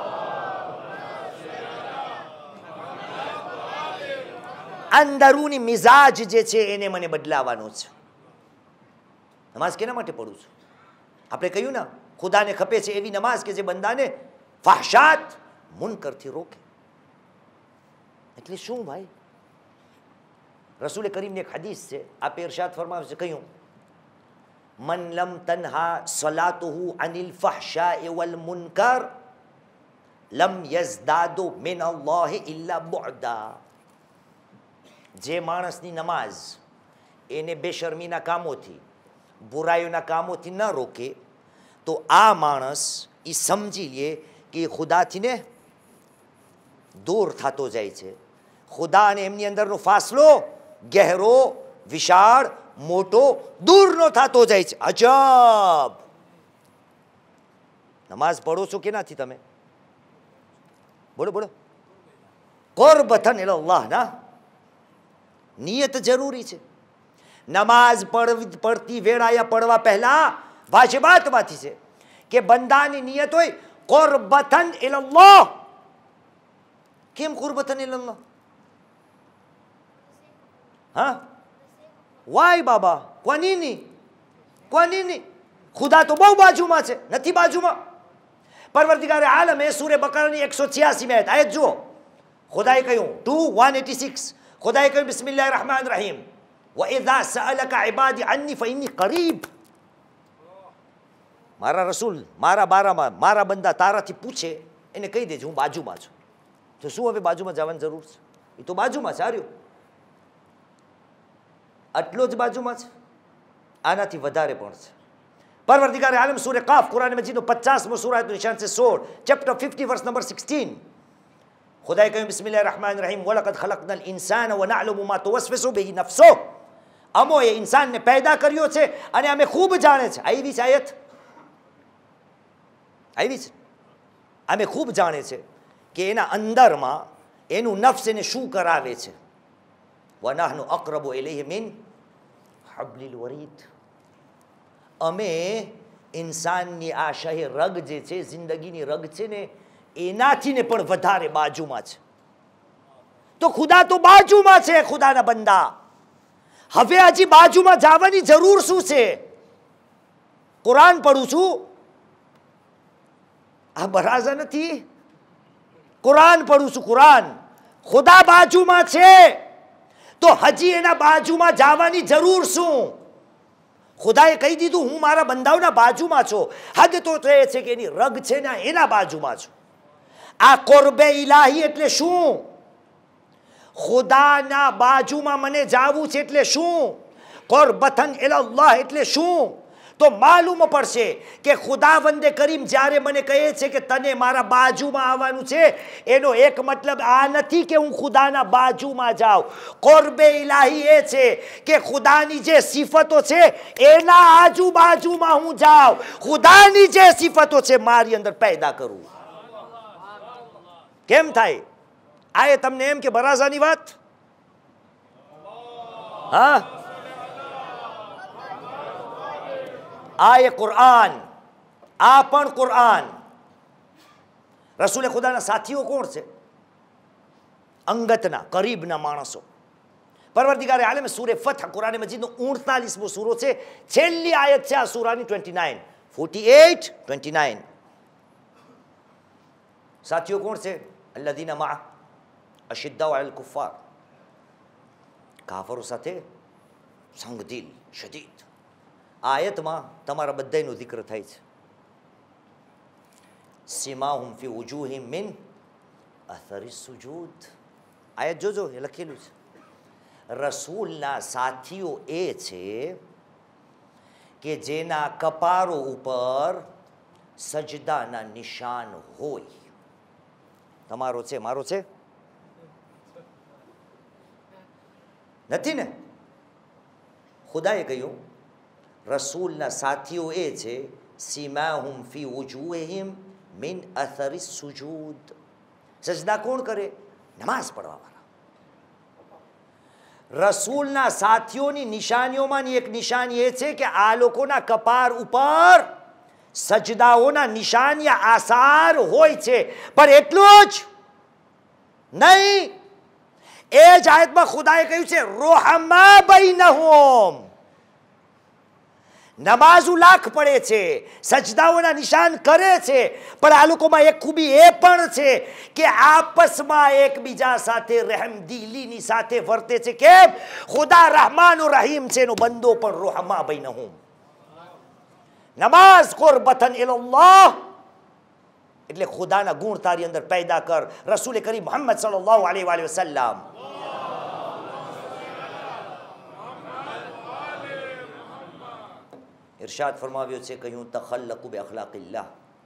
[SPEAKER 3] અંદરૂની મિજાજ જે છે એને મને બદલાવાનો છે. નમાઝ કેના માટે પઢું છું? આપણે કહ્યું ને, ખુદાને ખપે છે એવી નમાઝ કે જે બંદાને ફહશાત મુનકરથી રોકે. એટલે શું ભાઈ, રસૂલ કરીમની એક હદીસ છે, આપે ઇરશાદ ફરમાવે છે, કહ્યું મન લમ તન્હા સલાતુહુ અનિલ ફહશાઈ વલ મુનકર લમ યઝદાદુ મિન અલ્લાહ ઇલ્લા બુઅદા. જે માણસની નમાઝ એને બેશર્મીના કામોથી, બુરાઈઓના કામોથી ન રોકે તો આ માણસ એ સમજી લે કે ખુદાથી ને દૂર થતો જાય છે. ખુદા અને એમની અંદરનો ફાસલો ગહેરો, વિશાળ, મોટો, દૂરનો થતો જાય છે. અજબ! નમાઝ પઢો છો કે નથી તમે? બોલો બોલો. કુરબતન ઇલલ્લાહ ના નિયત જરૂરી છે. નમાઝ પડતી વેળાએ પડવા પહેલા વાજિબાતમાંથી છે કે બંદાની નિયત હોય કુરબતન ઇલલ્લાહ. કેમ કુરબતન ઇલલ્લાહ? હા, વાય બાબા, કોની? ખુદા તો બહુ બાજુમાં છે, નથી બાજુમાં. પરવરદિગારે આલમે સૂરે બકરાની 186 આયત, આયત જુઓ. ખુદાએ કહ્યું 186, ખુદાએ કહ્યું બિસ્મિલ્લાહિર રહેમાનિર રહીમ વઇઝા સઅલકા ઇબાદી અન્ની ફઇન્ની કરીબ. મારા રસૂલ મારા બારામાં મારા બંદા તારાથી પૂછે એને કહી દેજો હું બાજુમાં છું. તો શું હવે બાજુમાં જવાની જરૂર છે? એ તો બાજુમાં છે. આર્યો આટલો જ બાજુમાં છે, આનાથી વધારે પણ છે. પરવરદિગારે આલમ સૂરે કાફ કુરાન મજીદનો 50મો સૂરાનું નિશાન છે 16, ચેપ્ટર 50 વર્સ નંબર 16. ખુદાએ કહ્યું બિસ્મિલ્લાહિર રહેમાનિર રહીમ વલકદ ખલકનલ ઇન્સાન વનઅલમુ મા તુવસ્વિસુ બિહી નફસુહ. અમોએ ઇન્સાનને પેદા કર્યો છે અને અમે ખૂબ જાણે છે. આવી છે આયત, આવી છે. અમે ખૂબ જાણે છે કે એના અંદરમાં એનું નફ્સ એને શું કરાવે છે. વનહનુ અક્રબુ ઇલૈહિ મિન હબ્લિલ વરીદ. અમે ઇન્સાનની આ શહે રગ જે છે, જિંદગીની રગ છે ને, એનાથી ને પણ વધારે બાજુમાં છે. તો ખુદા તો બાજુમાં છે, ખુદાના બંદા. હવે હજી બાજુમાં જવાની જરૂર શું છે? કુરાન પઢું છું, આ બરાઝા નથી. કુરાન પઢું છું, કુરાન. ખુદા બાજુમાં છે તો હજી એના બાજુમાં જવાની જરૂર શું? ખુદાએ કહી દીધું હું મારા બંદાઓના બાજુમાં છું. હદ તો એ છે કે એની રગ છે ને એના બાજુમાં છું. આ કોરબે ઇલાહી એટલે શું? ખુદાના બાજુમાં મને જાવું છે એટલે શું? કુરબતન ઇલલ્લાહ એટલે શું? તો માલુમ પડશે કે ખુદાવંદે કરીમ જ્યારે મને કહે છે કે તને મારા બાજુમાં આવવાનું છે, એનો એક મતલબ આ નથી કે હું ખુદાના બાજુમાં જાઉં. કોરબે ઇલાહી એ છે કે ખુદાની જે સિફતો છે એના આજુબાજુમાં હું જાઉં, ખુદાની જે સિફતો છે મારી અંદર પેદા કરું. કેમ થાય? આ એ તમને એમ કે બરાઝાની વાત? હા, આ એ કુરાન, આ પણ કુરાન. રસૂલે ખુદાના સાથીઓ કોણ છે? અંગતના, કરીબના માણસો. પરવરદિગારે આલમ સૂરે ફથ કુરાન મજીદનો 39મો સૂરો છે, છેલ્લી આયત છે આ સૂરાની 29, 48, 29. સાથીઓ કોણ છે? અલ્લઝીના મા અશિદ્દાઉ અલલ કુફાર. કાફરો સાથે સંગદિલ, શદીદ. આયતમાં તમારા બધાયનો zikr થાય છે. સીમાહુમ ફી વુજૂહિમ મિન અથરી સુજૂદ. આયત જોજો, એ લખેલું છે. રસૂલના સાથીઓ એ છે કે જેના કપારો ઉપર સજદાના નિશાન હોય. તમારો છે, મારો છે? નથી ને? ખુદાએ કહ્યું રસૂલના સાથીઓ એ છે સીમાહુમ ફી વુજૂહિહિમ મિન અથરી સુજૂદ. સજદા કોણ કરે? નમાઝ પઢવાવાળા. રસૂલના સાથીઓની નિશાનીઓમાંની એક નિશાની એ છે કે આ લોકોના કપાર ઉપર સજદાઓના નિશાન યા આસાર હોય છે. પણ એટલું જ નહીં, એ જ આયતમાં ખુદાએ કહ્યું છે રોહમા બૈનહુમ. નમાઝ લાખ પડે છે, સજદાઓના નિશાન કરે છે, પણ આ લોકોમાં એક ખૂબી એ પણ છે કે આપસમાં એકબીજા સાથે રહેમદિલીની સાથે વર્તે છે. કેમ? ખુદા રહમાન રહીમ છે, એનો બંદો પણ રોહમા બૈનહુમ. નમાઝ કુરબતન ઇલલ્લાહ, એટલે ખુદાના ગુણ તારી અંદર પેદા કર. રસૂલ કરીમ મુહમ્મદ સલ્લલ્લાહુ અલૈહિ વસલ્લમ ઇરશાદ ફરમાવ્યો છે કહ્યું તખલ્લકુ બિ અખલાકિલ્લાહ.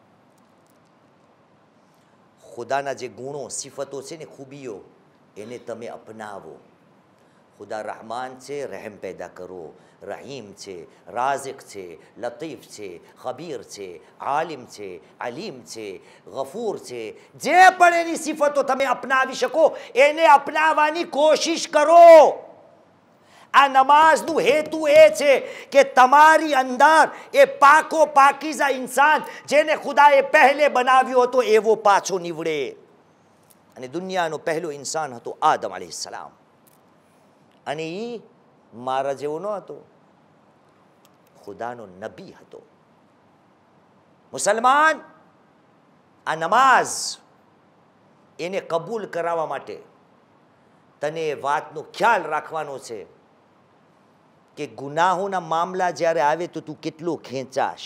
[SPEAKER 3] ખુદાના જે ગુણો સિફતો છે ને, ખૂબીઓ, એને તમે અપનાવો. ખુદા રહમાન છે, રહેમ પેદા કરો. રહીમ છે, રાઝિક છે, લતીફ છે, ખબીર છે, આલિમ છે, અલીમ છે, ગફૂર છે. જે પણ એની સિફતો તમે અપનાવી શકો એને અપનાવવાની કોશિશ કરો. આ નમાઝનું હેતુ એ છે કે તમારી અંદર એ પાકો પાકીઝા ઇન્સાન જેને ખુદાએ પહેલે બનાવ્યો હતો એવો પાછો નીવડે. અને દુનિયાનો પહેલો ઇન્સાન હતો આદમ અલૈહિસ્સલામ. અને એ મારા જેવો ન હતો, ખુદાનો નબી હતો. મુસલમાન, આ નમાઝ એને કબૂલ કરાવવા માટે તને એ વાતનો ખ્યાલ રાખવાનો છે કે ગુનાહોના મામલા જ્યારે આવે તો તું કેટલો ખેંચાશ,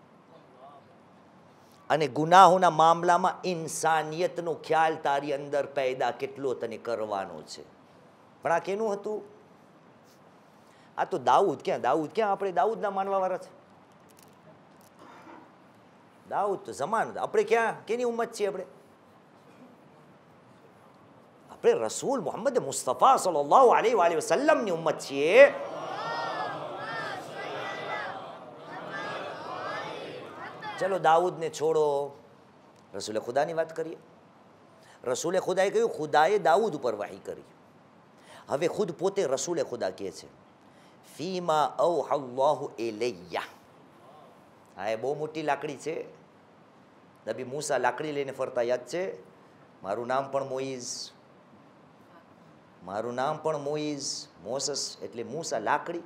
[SPEAKER 3] અને ગુનાહોના મામલામાં ઇન્સાનિયતનો ખ્યાલ તારી અંદર પેદા કેટલો તને કરવાનો છે. પણ આ કેનું હતું? આ તો દાઉદ ક્યાં આપણે દાઉદના માનવાવાળા છે? દાઉદ તો જમાન, આપણે ક્યાં કેની ઉમ્મત છીએ? આપણે રસૂલ મોહમ્મદ મુસ્તફા સલ્લલ્લાહુ અલૈહિ વસલ્લમની ઉમ્મત છીએ. ચલો દાઉદને છોડો, રસૂલે ખુદાની વાત કરીએ. રસૂલે ખુદાએ કહ્યું ખુદાએ દાઉદ ઉપર વાહી કરી. હવે ખુદ પોતે રસૂલે ખુદા કહે છે ફીમા ઔહલ્લાહુ ઇલૈયા. હા, એ બહુ મોટી લાકડી છે. નબી મૂસા લાકડી લઈને ફરતા, યાદ છે? મારું નામ પણ મોઈઝ, મોસસ એટલે મૂસા લાકડી.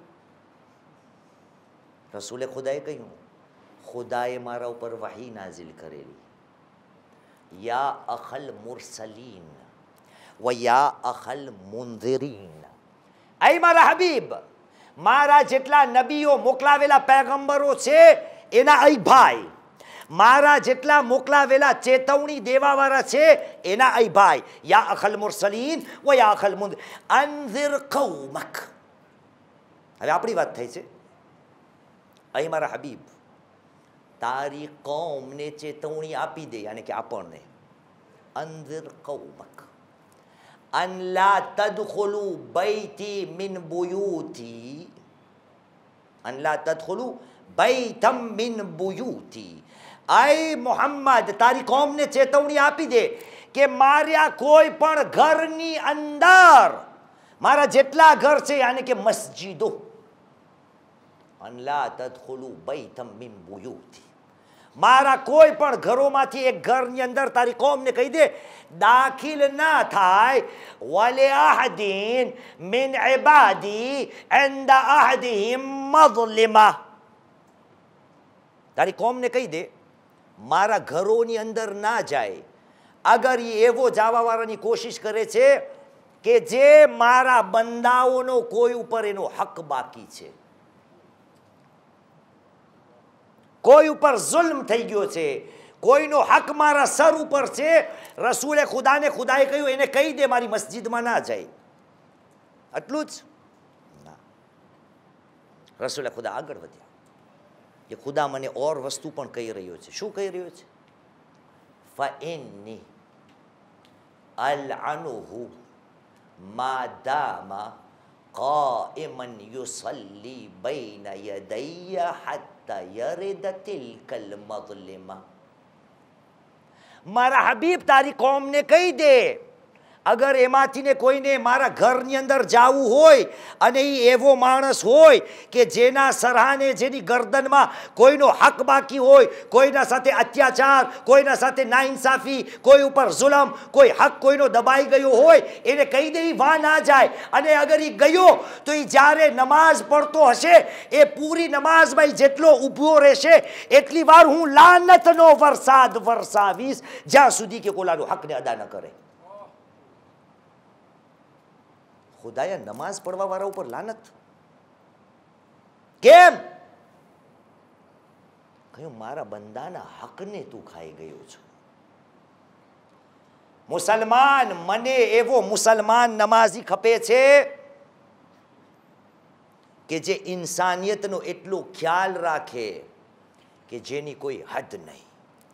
[SPEAKER 3] રસૂલે ખુદાએ કહ્યું ખુદાએ મારા ઉપર વહી નાઝિલ કરેલી. યા અખલ મુરસલીન વ યા અખલ મુંઝિરીન. ay મારા હબીબ, મારા જેટલા નબીઓ મોકલાવેલા પૈગંબરો છે એના ay ભાઈ, મારા જેટલા મોકલાવેલા ચેતવણી દેવાવાળા છે એના ay ભાઈ. યા અખલ મુરસલીન વ યા અખલ મુંઝિર અંઝિર કૌમક. હવે આપણી વાત થઈ છે. ay મારા હબીબ, તારી કૌમને ચેતવણી આપી દે, યાની કે આપણને. અંઝિર કૌમક અન લા તદખુલુ બૈતી મિન બુયુતી, અન લા તદખુલુ બૈતમ મિન બુયુતી. આય મોહમ્મદ, તારી કૌમને ચેતવણી આપી દે કે મારા કોઈ પણ ઘરની અંદર, મારા જેટલા ઘર છે યાની કે મસ્જિદો, અન લા તદખુલુ બૈતમ મિન બુયુતી, મારા કોઈ પણ ઘરોમાંથી એક ઘરની અંદર તારી કૌમને કહી દે દાખિલ ના થાય. વલે અહદીન મિન ઇબાદી ઇન્દા અહદિહિમ મઝલિમા. તારી કૌમને કહી દે મારા ઘરોની અંદર ના જાય અગર એ એવો જવાવાળાની કોશિશ કરે છે કે જે મારા બંદાઓનો કોઈ ઉપર એનો હક બાકી છે, કોઈ ઉપર જુલ્મ થઈ ગયો છે, કોઈનો હક મારા સર ઉપર છે. રસૂલે ખુદાએ કહ્યું એને કહી દે મારી મસ્જિદમાં ના જાય. આટલું જ ના. રસૂલે ખુદા આગળ વધ્યા કે ખુદા મને ઓર વસ્તુ પણ કહી રહ્યો છે. શું કહી રહ્યો છે? ફઇન્ની અલઅનુહુ મા દામા قائما يصلي بين يدي حتى يرد تلك المظلمة. મારા હબીબ તારી કોમને કહી દે, અગર એમાંથીને કોઈને મારા ઘરની અંદર જાવું હોય અને એ એવો માણસ હોય કે જેના સરહાને, જેની ગરદનમાં કોઈનો હક બાકી હોય, કોઈના સાથે અત્યાચાર, કોઈના સાથે નાઇન્સાફી, કોઈ ઉપર જુલમ, કોઈ હક કોઈનો દબાઈ ગયો હોય, એને કહી દે વાં ના જાય. અને અગર એ ગયો તો એ જ્યારે નમાઝ પડતો હશે એ પૂરી નમાઝમાં જેટલો ઊભો રહેશે એટલી વાર હું લાનતનો વરસાદ વરસાવીશ જ્યાં સુધી કે કોલાનો હકને અદા ન કરે. ખુદાયા નમાઝ પડવા વાળા ઉપર લાનત કેમ? કહ્યું મારા બંદાના હકને તું ખાઈ ગયો છો. મુસલમાન, મને એવો મુસલમાન નમાઝી ખપે છે કે જે ઇન્સાનિયતનો એટલો ખ્યાલ રાખે કે જેની કોઈ હદ નહીં.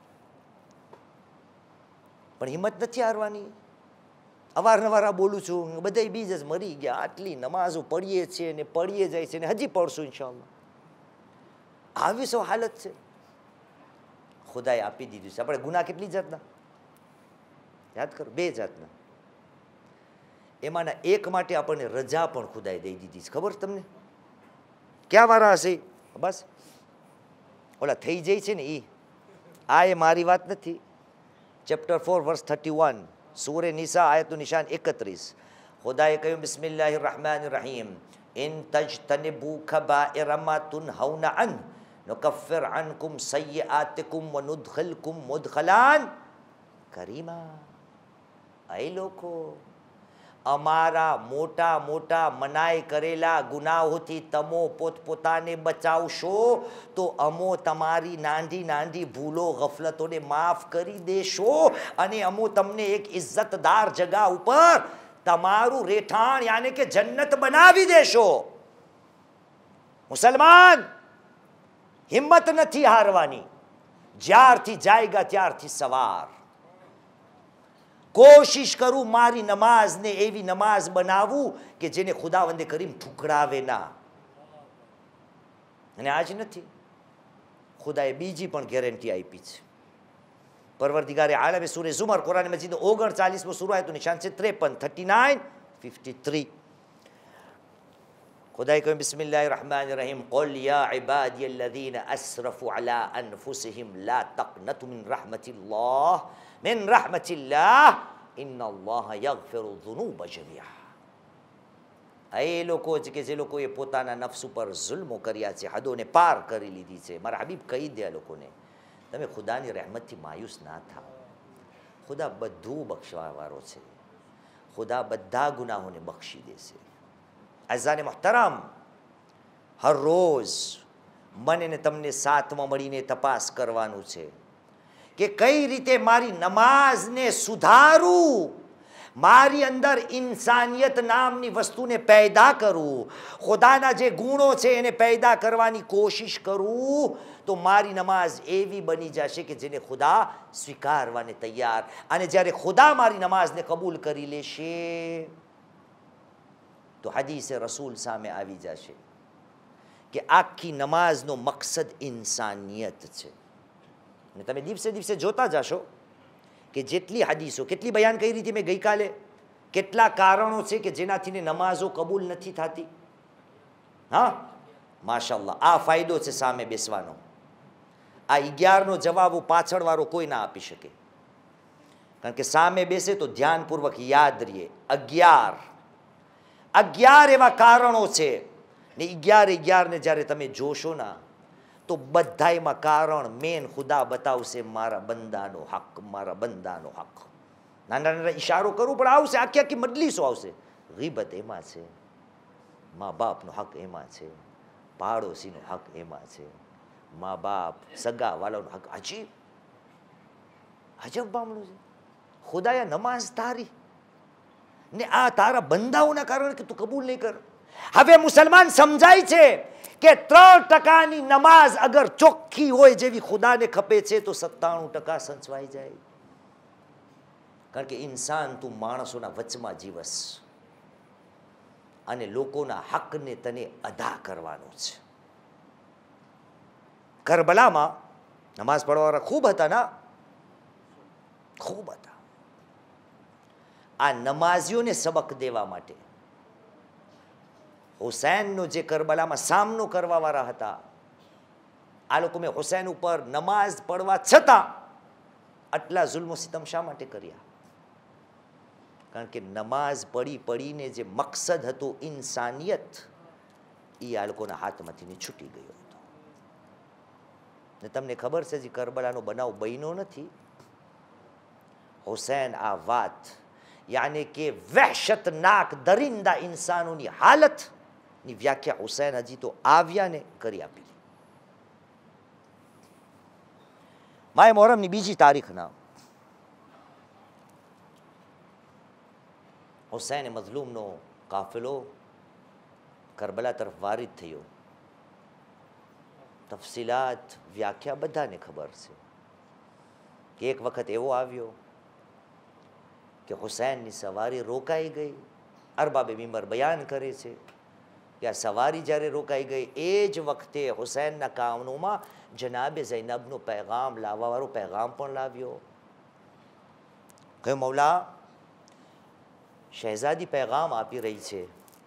[SPEAKER 3] પણ હિંમત નથી હારવાની. અવારનવાર આ બોલું છું, બધા બીજ જ મરી ગયા, આટલી નમાઝો પડીએ છીએ ને પડીએ જાય છે ને હજી પડશું ઇન્શાઅલ્લાહ. આવી શું હાલત છે? ખુદાએ આપી દીધું છે. આપણે ગુનાહ કેટલી જાતના યાદ કરો? 2 જાતના. એમાંના એક માટે આપણને રજા પણ ખુદાએ દઈ દીધી છે. ખબર તમને ક્યાં વારા હશે? બસ ઓલા થઈ જાય છે ને આ એ મારી વાત નથી. ચેપ્ટર 4 વર્સ 31 सूर निसा आयतु निशान 31. खुदाए कहूँ बिस्मिल्लाहिर रहमानिर रहीम इन तजतनिबू कबाइर मा तुनहौना अन नुकफ्फिर अन्कुम सय्यआतिकुम व नुदखिलकुम मुदखलान करीमा. ऐ लोको, અમારા મોટા મોટા મનાઈ કરેલા ગુનાહોથી તમો પોતપોતાને બચાવશો તો અમો તમારી નાની નાની ભૂલો ગફલતોને માફ કરી દેશો અને અમો તમને એક ઇજ્જતદાર જગા ઉપર તમારું રહેઠાણ યાને કે જન્નત બનાવી દેશો. મુસલમાન, હિંમત નથી હારવાની. જ્યારથી જાયગા ત્યારથી સવાર. કોશિશ કરું મારી નમાઝને એવી નમાઝ બનાવું કે જેને ખુદાવંદે કરીમ ઠુકરાવે ના. અને આજ નથી, ખુદાએ બીજી પણ ગેરંટી આપી છે. પરવરદિગારે આલમે સૂરે ઝુમર કુરાન મજીદ 39મો સૂરો આયતનું નિશાન છે 53 ખુદાએ કહ્યું બિસ્મિલ્લાહિર રહમાનિર રહીમ क़ुल या इबादिय الذين اسرفوا على انفسهم لا تقنطوا من رحمة الله إن الله يغفر الذنوب جميعا. એ લોકો જ કે જે લોકોએ પોતાના નફ્સ ઉપર જુલ્મો કર્યા છે, હદોને પાર કરી લીધી છે, મારા હબીબ કહી દે આ લોકોને તમે ખુદાની રહેમતથી માયુસ ના થાઓ. ખુદા બધું બક્ષવાવાળો છે. ખુદા બધા ગુનાહોને બક્ષી દેશે. અઝાને મુહતરમ, હર રોજ મને ને તમને સાથમાં મળીને તપાસ કરવાનું છે કે કઈ રીતે મારી નમાઝને સુધારું, મારી અંદર ઇન્સાનિયત નામની વસ્તુને પેદા કરું, ખુદાના જે ગુણો છે એને પેદા કરવાની કોશિશ કરું તો મારી નમાઝ એવી બની જશે કે જેને ખુદા સ્વીકારવાને તૈયાર. અને જ્યારે ખુદા મારી નમાઝને કબૂલ કરી લેશે તો હદીસે રસૂલ સામે આવી જશે કે આખી નમાઝનો મકસદ ઇન્સાનિયત છે. અને તમે દિવસે દિવસે જોતા જશો કે જેટલી હદીસો, કેટલી બયાન કરી હતી મેં ગઈકાલે, કેટલા કારણો છે કે જેનાથી નમાઝો કબૂલ નથી થતી. હા, માશાઅલ્લાહ, આ ફાયદો છે સામે બેસવાનો. આ 11નો જવાબ પાછળવાળો કોઈ ના આપી શકે, કારણ કે સામે બેસે તો ધ્યાનપૂર્વક યાદ રહીએ. 11 એવા કારણો છે ને 11 ને જ્યારે તમે જોશો ના તો બધાયમાં કારણ મેન ખુદા બતાવશે મારા બંદાનો હક, મારા બંદાનો હક. નાના નાના ઈશારો કરું પણ આવશે, આખી આખી મજલિસો આવશે. ગીબત એમાં છે, મા બાપનો હક એમાં છે, પાડોશીનો હક એમાં છે, મા બાપ સગા વાળાનો હક. અજીબ અજબ મામલો છે. ખુદાએ નમાઝ તારી ને આ તારા બંદાઓના કારણે કે તું કબૂલ નહીં કર. હવે મુસલમાન સમજાય છે કે 3% નમાઝ અગર ચોખ્ખી હોય જેવી ખુદાને ખપે છે તો 97% સંચવાઈ જાય. કારણ કે ઇન્સાન તું માણસોના વચમાં જીવસ. અને લોકોના હકને તને અદા કરવાનો છે. કરબલામાં નમાઝ પઢવાવાળા ખૂબ હતા ના, ખૂબ હતા. આ નમાઝીઓને સબક દેવા માટે હુસૈનનો જે કરબલામાં સામનો કરવાવાળા હતા, આ લોકો મેં હુસૈન ઉપર નમાઝ પડવા છતાં આટલા જુલ્મ સિતમ શા માટે કર્યા? કારણ કે નમાઝ પડી પડીને જે મકસદ હતો ઇન્સાનિયત, એ આ લોકોના હાથમાંથી છૂટી ગયો હતો. ને તમને ખબર છે, જે કરબલાનો બનાવ બન્યો નથી. હુસૈન આ વાત યાની કે વહેશતનાક દરિંદા ઇન્સાનોની હાલતની વ્યાખ્યા હુસૈન હજી તો આવ્યા ને કરી આપી. માય મોહરમની બીજી તારીખના હુસૈન મઝલૂમનો કાફિલો કરબલા તરફ વારિદ થયો. તફસીલાત વ્યાખ્યા બધાને ખબર છે કે એક વખત એવો આવ્યો કે હુસૈનની સવારી રોકાઈ ગઈ. અરબાબે મિંબર બયાન કરે છે કે આ સવારી જ્યારે રોકાઈ ગઈ એ જ વખતે હુસૈનના કામનોમાં જનાબે ઝૈનબનો પૈગામ લાવવાવાળો પૈગામ પણ લાવ્યો. કહ્યું, મૌલા, શહેઝાદી પૈગામ આપી રહી છે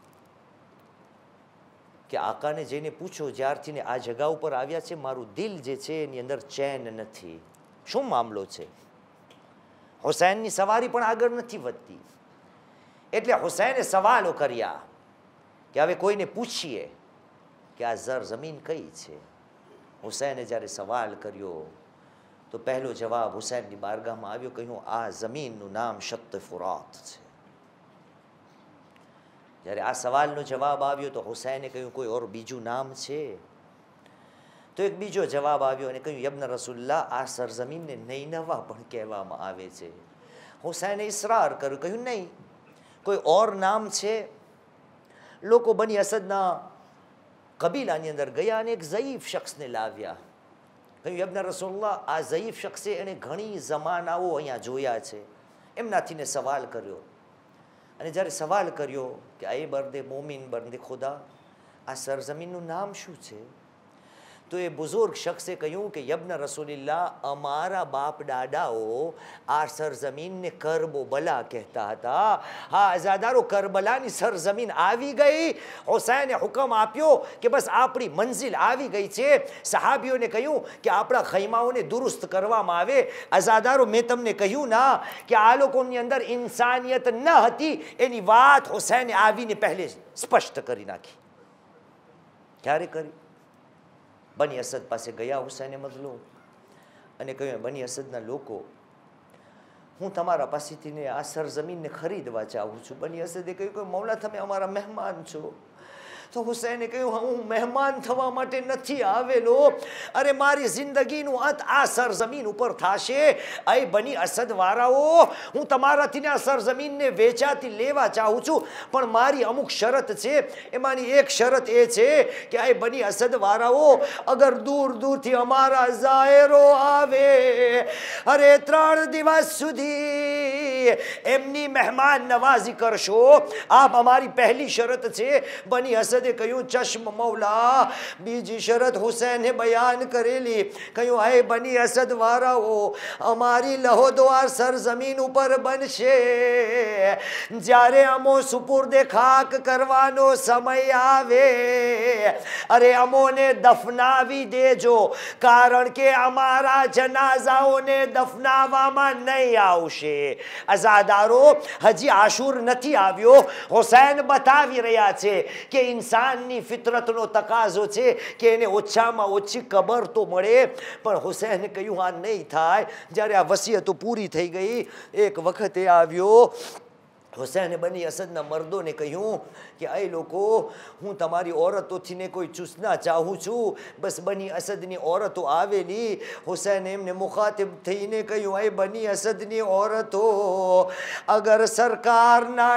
[SPEAKER 3] કે આકાને જઈને પૂછો, જ્યારથી આ જગા ઉપર આવ્યા છે મારું દિલ જે છે એની અંદર ચેન નથી. શું મામલો છે? હુસૈનની સવારી પણ આગળ નથી વધતી. એટલે હુસૈને સવાલો કર્યા કે હવે કોઈને પૂછીએ કે આ જમીન કઈ છે. હુસૈને જ્યારે સવાલ કર્યો તો પહેલો જવાબ હુસૈનની બારગાહમાં આવ્યો. કહ્યું, આ જમીનનું નામ શત્ત ફુરાત છે. જ્યારે આ સવાલનો જવાબ આવ્યો તો હુસૈને કહ્યું, કોઈ ઓર બીજું નામ છે? તો એક બીજો જવાબ આવ્યો અને કહ્યું, યબ્ન રસુલ્લાહ, આ સરજમીનને નૈનવા પણ કહેવામાં આવે છે. હુસૈને ઇસરાર કર્યું, કહ્યું, નહીં, કોઈ ઓર નામ છે? લોકો બની અસદના કબીલાની અંદર ગયા અને એક ઝયીફ શખ્સને લાવ્યા. કહ્યું, યબ્ન રસુલ્લાહ, આ ઝયીફ શખ્સે એણે ઘણી જમાનાઓ અહીંયા જોયા છે. એમનાથી ને સવાલ કર્યો. અને જ્યારે સવાલ કર્યો કે એ બર્દે મોમિન બર્દે ખુદા, આ સરજમીનનું નામ શું છે? તો એ બુઝુર્ગ શખ્સે કહ્યું કે યબ્ન રસૂલિલ્લાહ, અમારા બાપ દાદાઓ આ સરજમીનને કરબો બલા કહેતા હતા. હા અઝાદારો, કરબલાની સરજમીન આવી ગઈ. હુસૈને હુકમ આપ્યો કે બસ આપણી મંઝિલ આવી ગઈ છે. સહાબીઓને કહ્યું કે આપણા ખૈમાઓને દુરુસ્ત કરવામાં આવે. અઝાદારો, મેં તમને કહ્યું ના કે આ લોકોની અંદર ઇન્સાનિયત ન હતી, એની વાત હુસૈને આવીને પહેલે સ્પષ્ટ કરી નાખી. ક્યારે કરી? બની અસદ પાસે ગયા હુસૈને મઝલૂમ અને કહ્યું, બની અસદના લોકો, હું તમારા પાસેથી આ સરજમીનને ખરીદવા ચાહું છું. બની અસદે કહ્યું કે મૌલા, તમે અમારા મહેમાન છો. તો હુસૈને કહ્યું, હું મહેમાન થવા માટે નથી આવેલો. અરે મારી જિંદગીનું અંત આ સરજમીન ઉપર થશે. એ બની અસદ વાળાઓ, હું તમારાથી આ સરજમીનને વેચાતી લેવા ચાહું છું, પણ મારી અમુક શરત છે. એમાંની એક શરત એ છે કે આ બની અસદ વાળાઓ અગર દૂર દૂરથી અમારા ઝાયરો આવે, અરે 3 દિવસ સુધી એમની મહેમાન નવાઝી કરશો. આ અમારી પહેલી શરત છે. બની અસદ કહ્યું, ચશ્મ મૌલા. બીજી શરત હુસૈને બયાન કરેલી. કહ્યું, હે બની અસદ વાળાઓ, અમારી લહોદવાર સરજમીન ઉપર બનશે. જ્યારે અમો સુપુર્દે ખાક કરવાનો સમય આવે, અરે અમોને દફનાવી દેજો, કારણ કે અમારા જનાઝાઓને દફનાવવામાં નહીં આવશે. અઝાદારો, હજી આશુર નથી આવ્યો. હુસૈન બતાવી રહ્યા છે કે ઇન્સાનની ફિતરતનો તકાઝો છે કે એને ઓછામાં ઓછી કબર તો મળે. પણ હુસૈને કહ્યું, આ નહીં થાય. જ્યારે આ વસિયતો પૂરી થઈ ગઈ, એક વખતે આવ્યો હુસૈને બની અસદના મર્દોને કહ્યું કે એ લોકો, હું તમારી औरतोથી ને કોઈ ચૂસના ચાહું છું. બસ બની અસદની औरतो આવેલી. હુસૈને એમને મુખાતિબ થઈને કહ્યું, એ બની અસદની औरतो, અગર સરકારના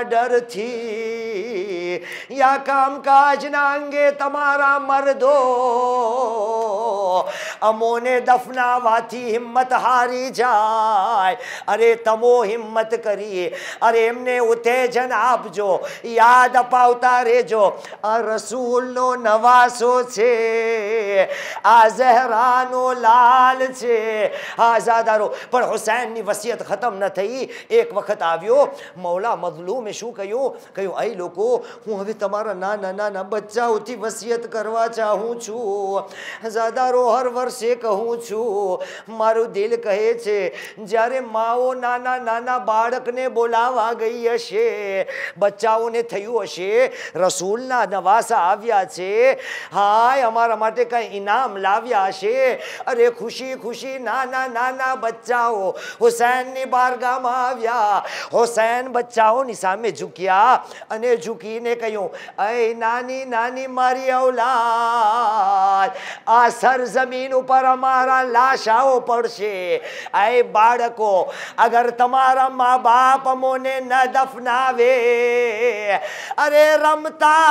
[SPEAKER 3] ડરથી યા કામકાજના અંગે તમારા મર્દો અમોને દફનાવાથી હિંમત હારી જાય. અરે તમો હિંમત કરી, અરે એમને ઉત્તેજન આપજો, યાદ અપાવતા રહેજો. આ રસૂલનો નવાસો છે, આ ઝહરાનો લાલ છે. આઝાદારો પણ હુસૈનની વસિયત ખતમ ન થઈ. એક વખત આવ્યો મૌલા મઝલૂમે શું કહ્યું? એ લોકો, હું હવે તમારા નાના નાના બચ્ચાઓથી વસિયત કરવા ચાહું છું. ઝાદારો હર વર્ષે કહું છું, મારું દિલ કહે છે જ્યારે માઓ નાના નાના બાળકને બોલાવા ગઈ હશે, બચ્ચાઓને થયું હશે રસૂલના નવાસા આવ્યા છે, હાય અમારા માટે કઈ ઇનામ લાવ્યા હશે. અરે ખુશી ખુશી નાના નાના બચ્ચાઓ હુસૈનની બારગાહમાં આવ્યા. હુસૈન બચ્ચાઓની સામે ઝૂક્યા અને ઝૂકીને કહ્યું, એ નાની નાની મારી ઔલાદ, આ સરજમીન ઉપર અમારા લાશાઓ પડશે. એ બાળકો, અગર તમારા મા બાપ અમોને ન દફનાવે, અરે રમતા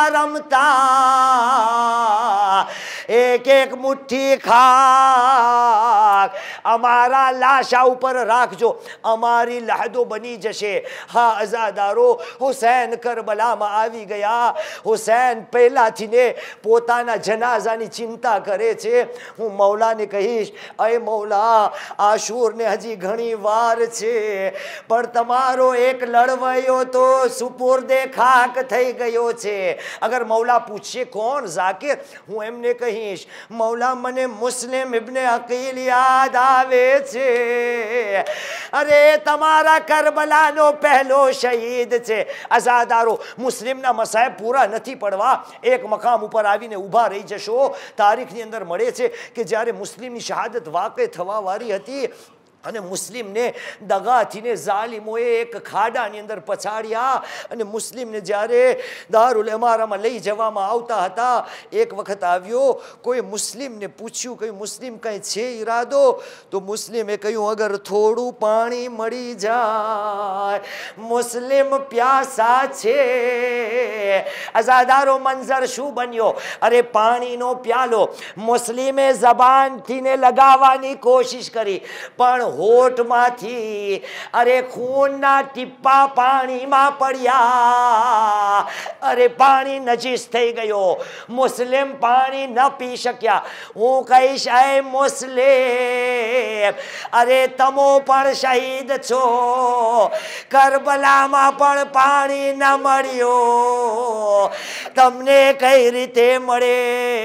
[SPEAKER 3] રમતા એક એક મુઠ્ઠી ખાક અમારા લાશા ઉપર રાખજો, અમારી લહદો બની જશે. હા અઝાદારો, હુસૈન કરબલામાં આવી ગયા. હુસૈન પહેલાથી ને પોતાના જનાઝાની ચિંતા કરે છે. હું મૌલાને કહીશ, અય મૌલા, આશુરને હજી ઘણી વાર છે, પણ તમારો એક લડવૈયો તો સુપુર્દે ખાક થઈ ગયો છે. અગર મૌલા પૂછશે કોણ ઝાકિર, હું એમને કહીશ, મૌલા મને મુસ્લિમ ઇબ્ને અકીલ યાદ આવે છે. અરે તમારા કરબલાનો પહેલો શહીદ છે. અઝાદારો, મુસ્લિમના મસાયબ પૂરા નથી પડવા, એક મકામ ઉપર આવીને ઊભા રહી જશો. તારીખની અંદર મળે છે કે જ્યારે મુસ્લિમની શહાદત વાકે થવા વાળી હતી અને મુસ્લિમને દગાથી ને ઝાલિમોએ એક ખાડાની અંદર પછાડ્યા અને મુસ્લિમને જ્યારે દારુલ ઇમારામાં લઈ જવામાં આવતા હતા, એક વખત આવ્યો, કોઈ મુસ્લિમને પૂછ્યું કે મુસ્લિમ કંઈ છે ઈરાદો? તો મુસ્લિમે કહ્યું, અગર થોડું પાણી મળી જાય, મુસ્લિમ પ્યાસા છે. અઝાદારો, મંઝર શું બન્યો? અરે પાણીનો પ્યાલો મુસ્લિમે જબાનથી ને લગાવવાની કોશિશ કરી, પણ હોઠમાંથી અરે ખૂનના ટીપા પાણીમાં પડ્યા. અરે પાણી નજીસ થઈ ગયો, મુસ્લિમ પાણી ન પી શક્યા. હું કહીશ, એ મુસ્લિમ, અરે તમો પણ શહીદ છો, કરબલામાં પણ પાણી ન મળ્યું, તમને કઈ રીતે મળે?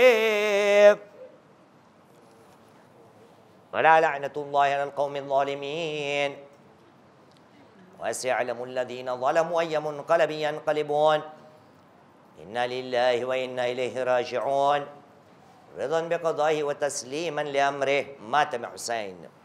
[SPEAKER 3] ولا لعنة الله على القوم الظالمين وسيعلم الذين ظلموا أي منقلب ينقلبون إنا لله وإنا إليه راجعون رضا بقضائه وتسليما لأمره. مات حسين.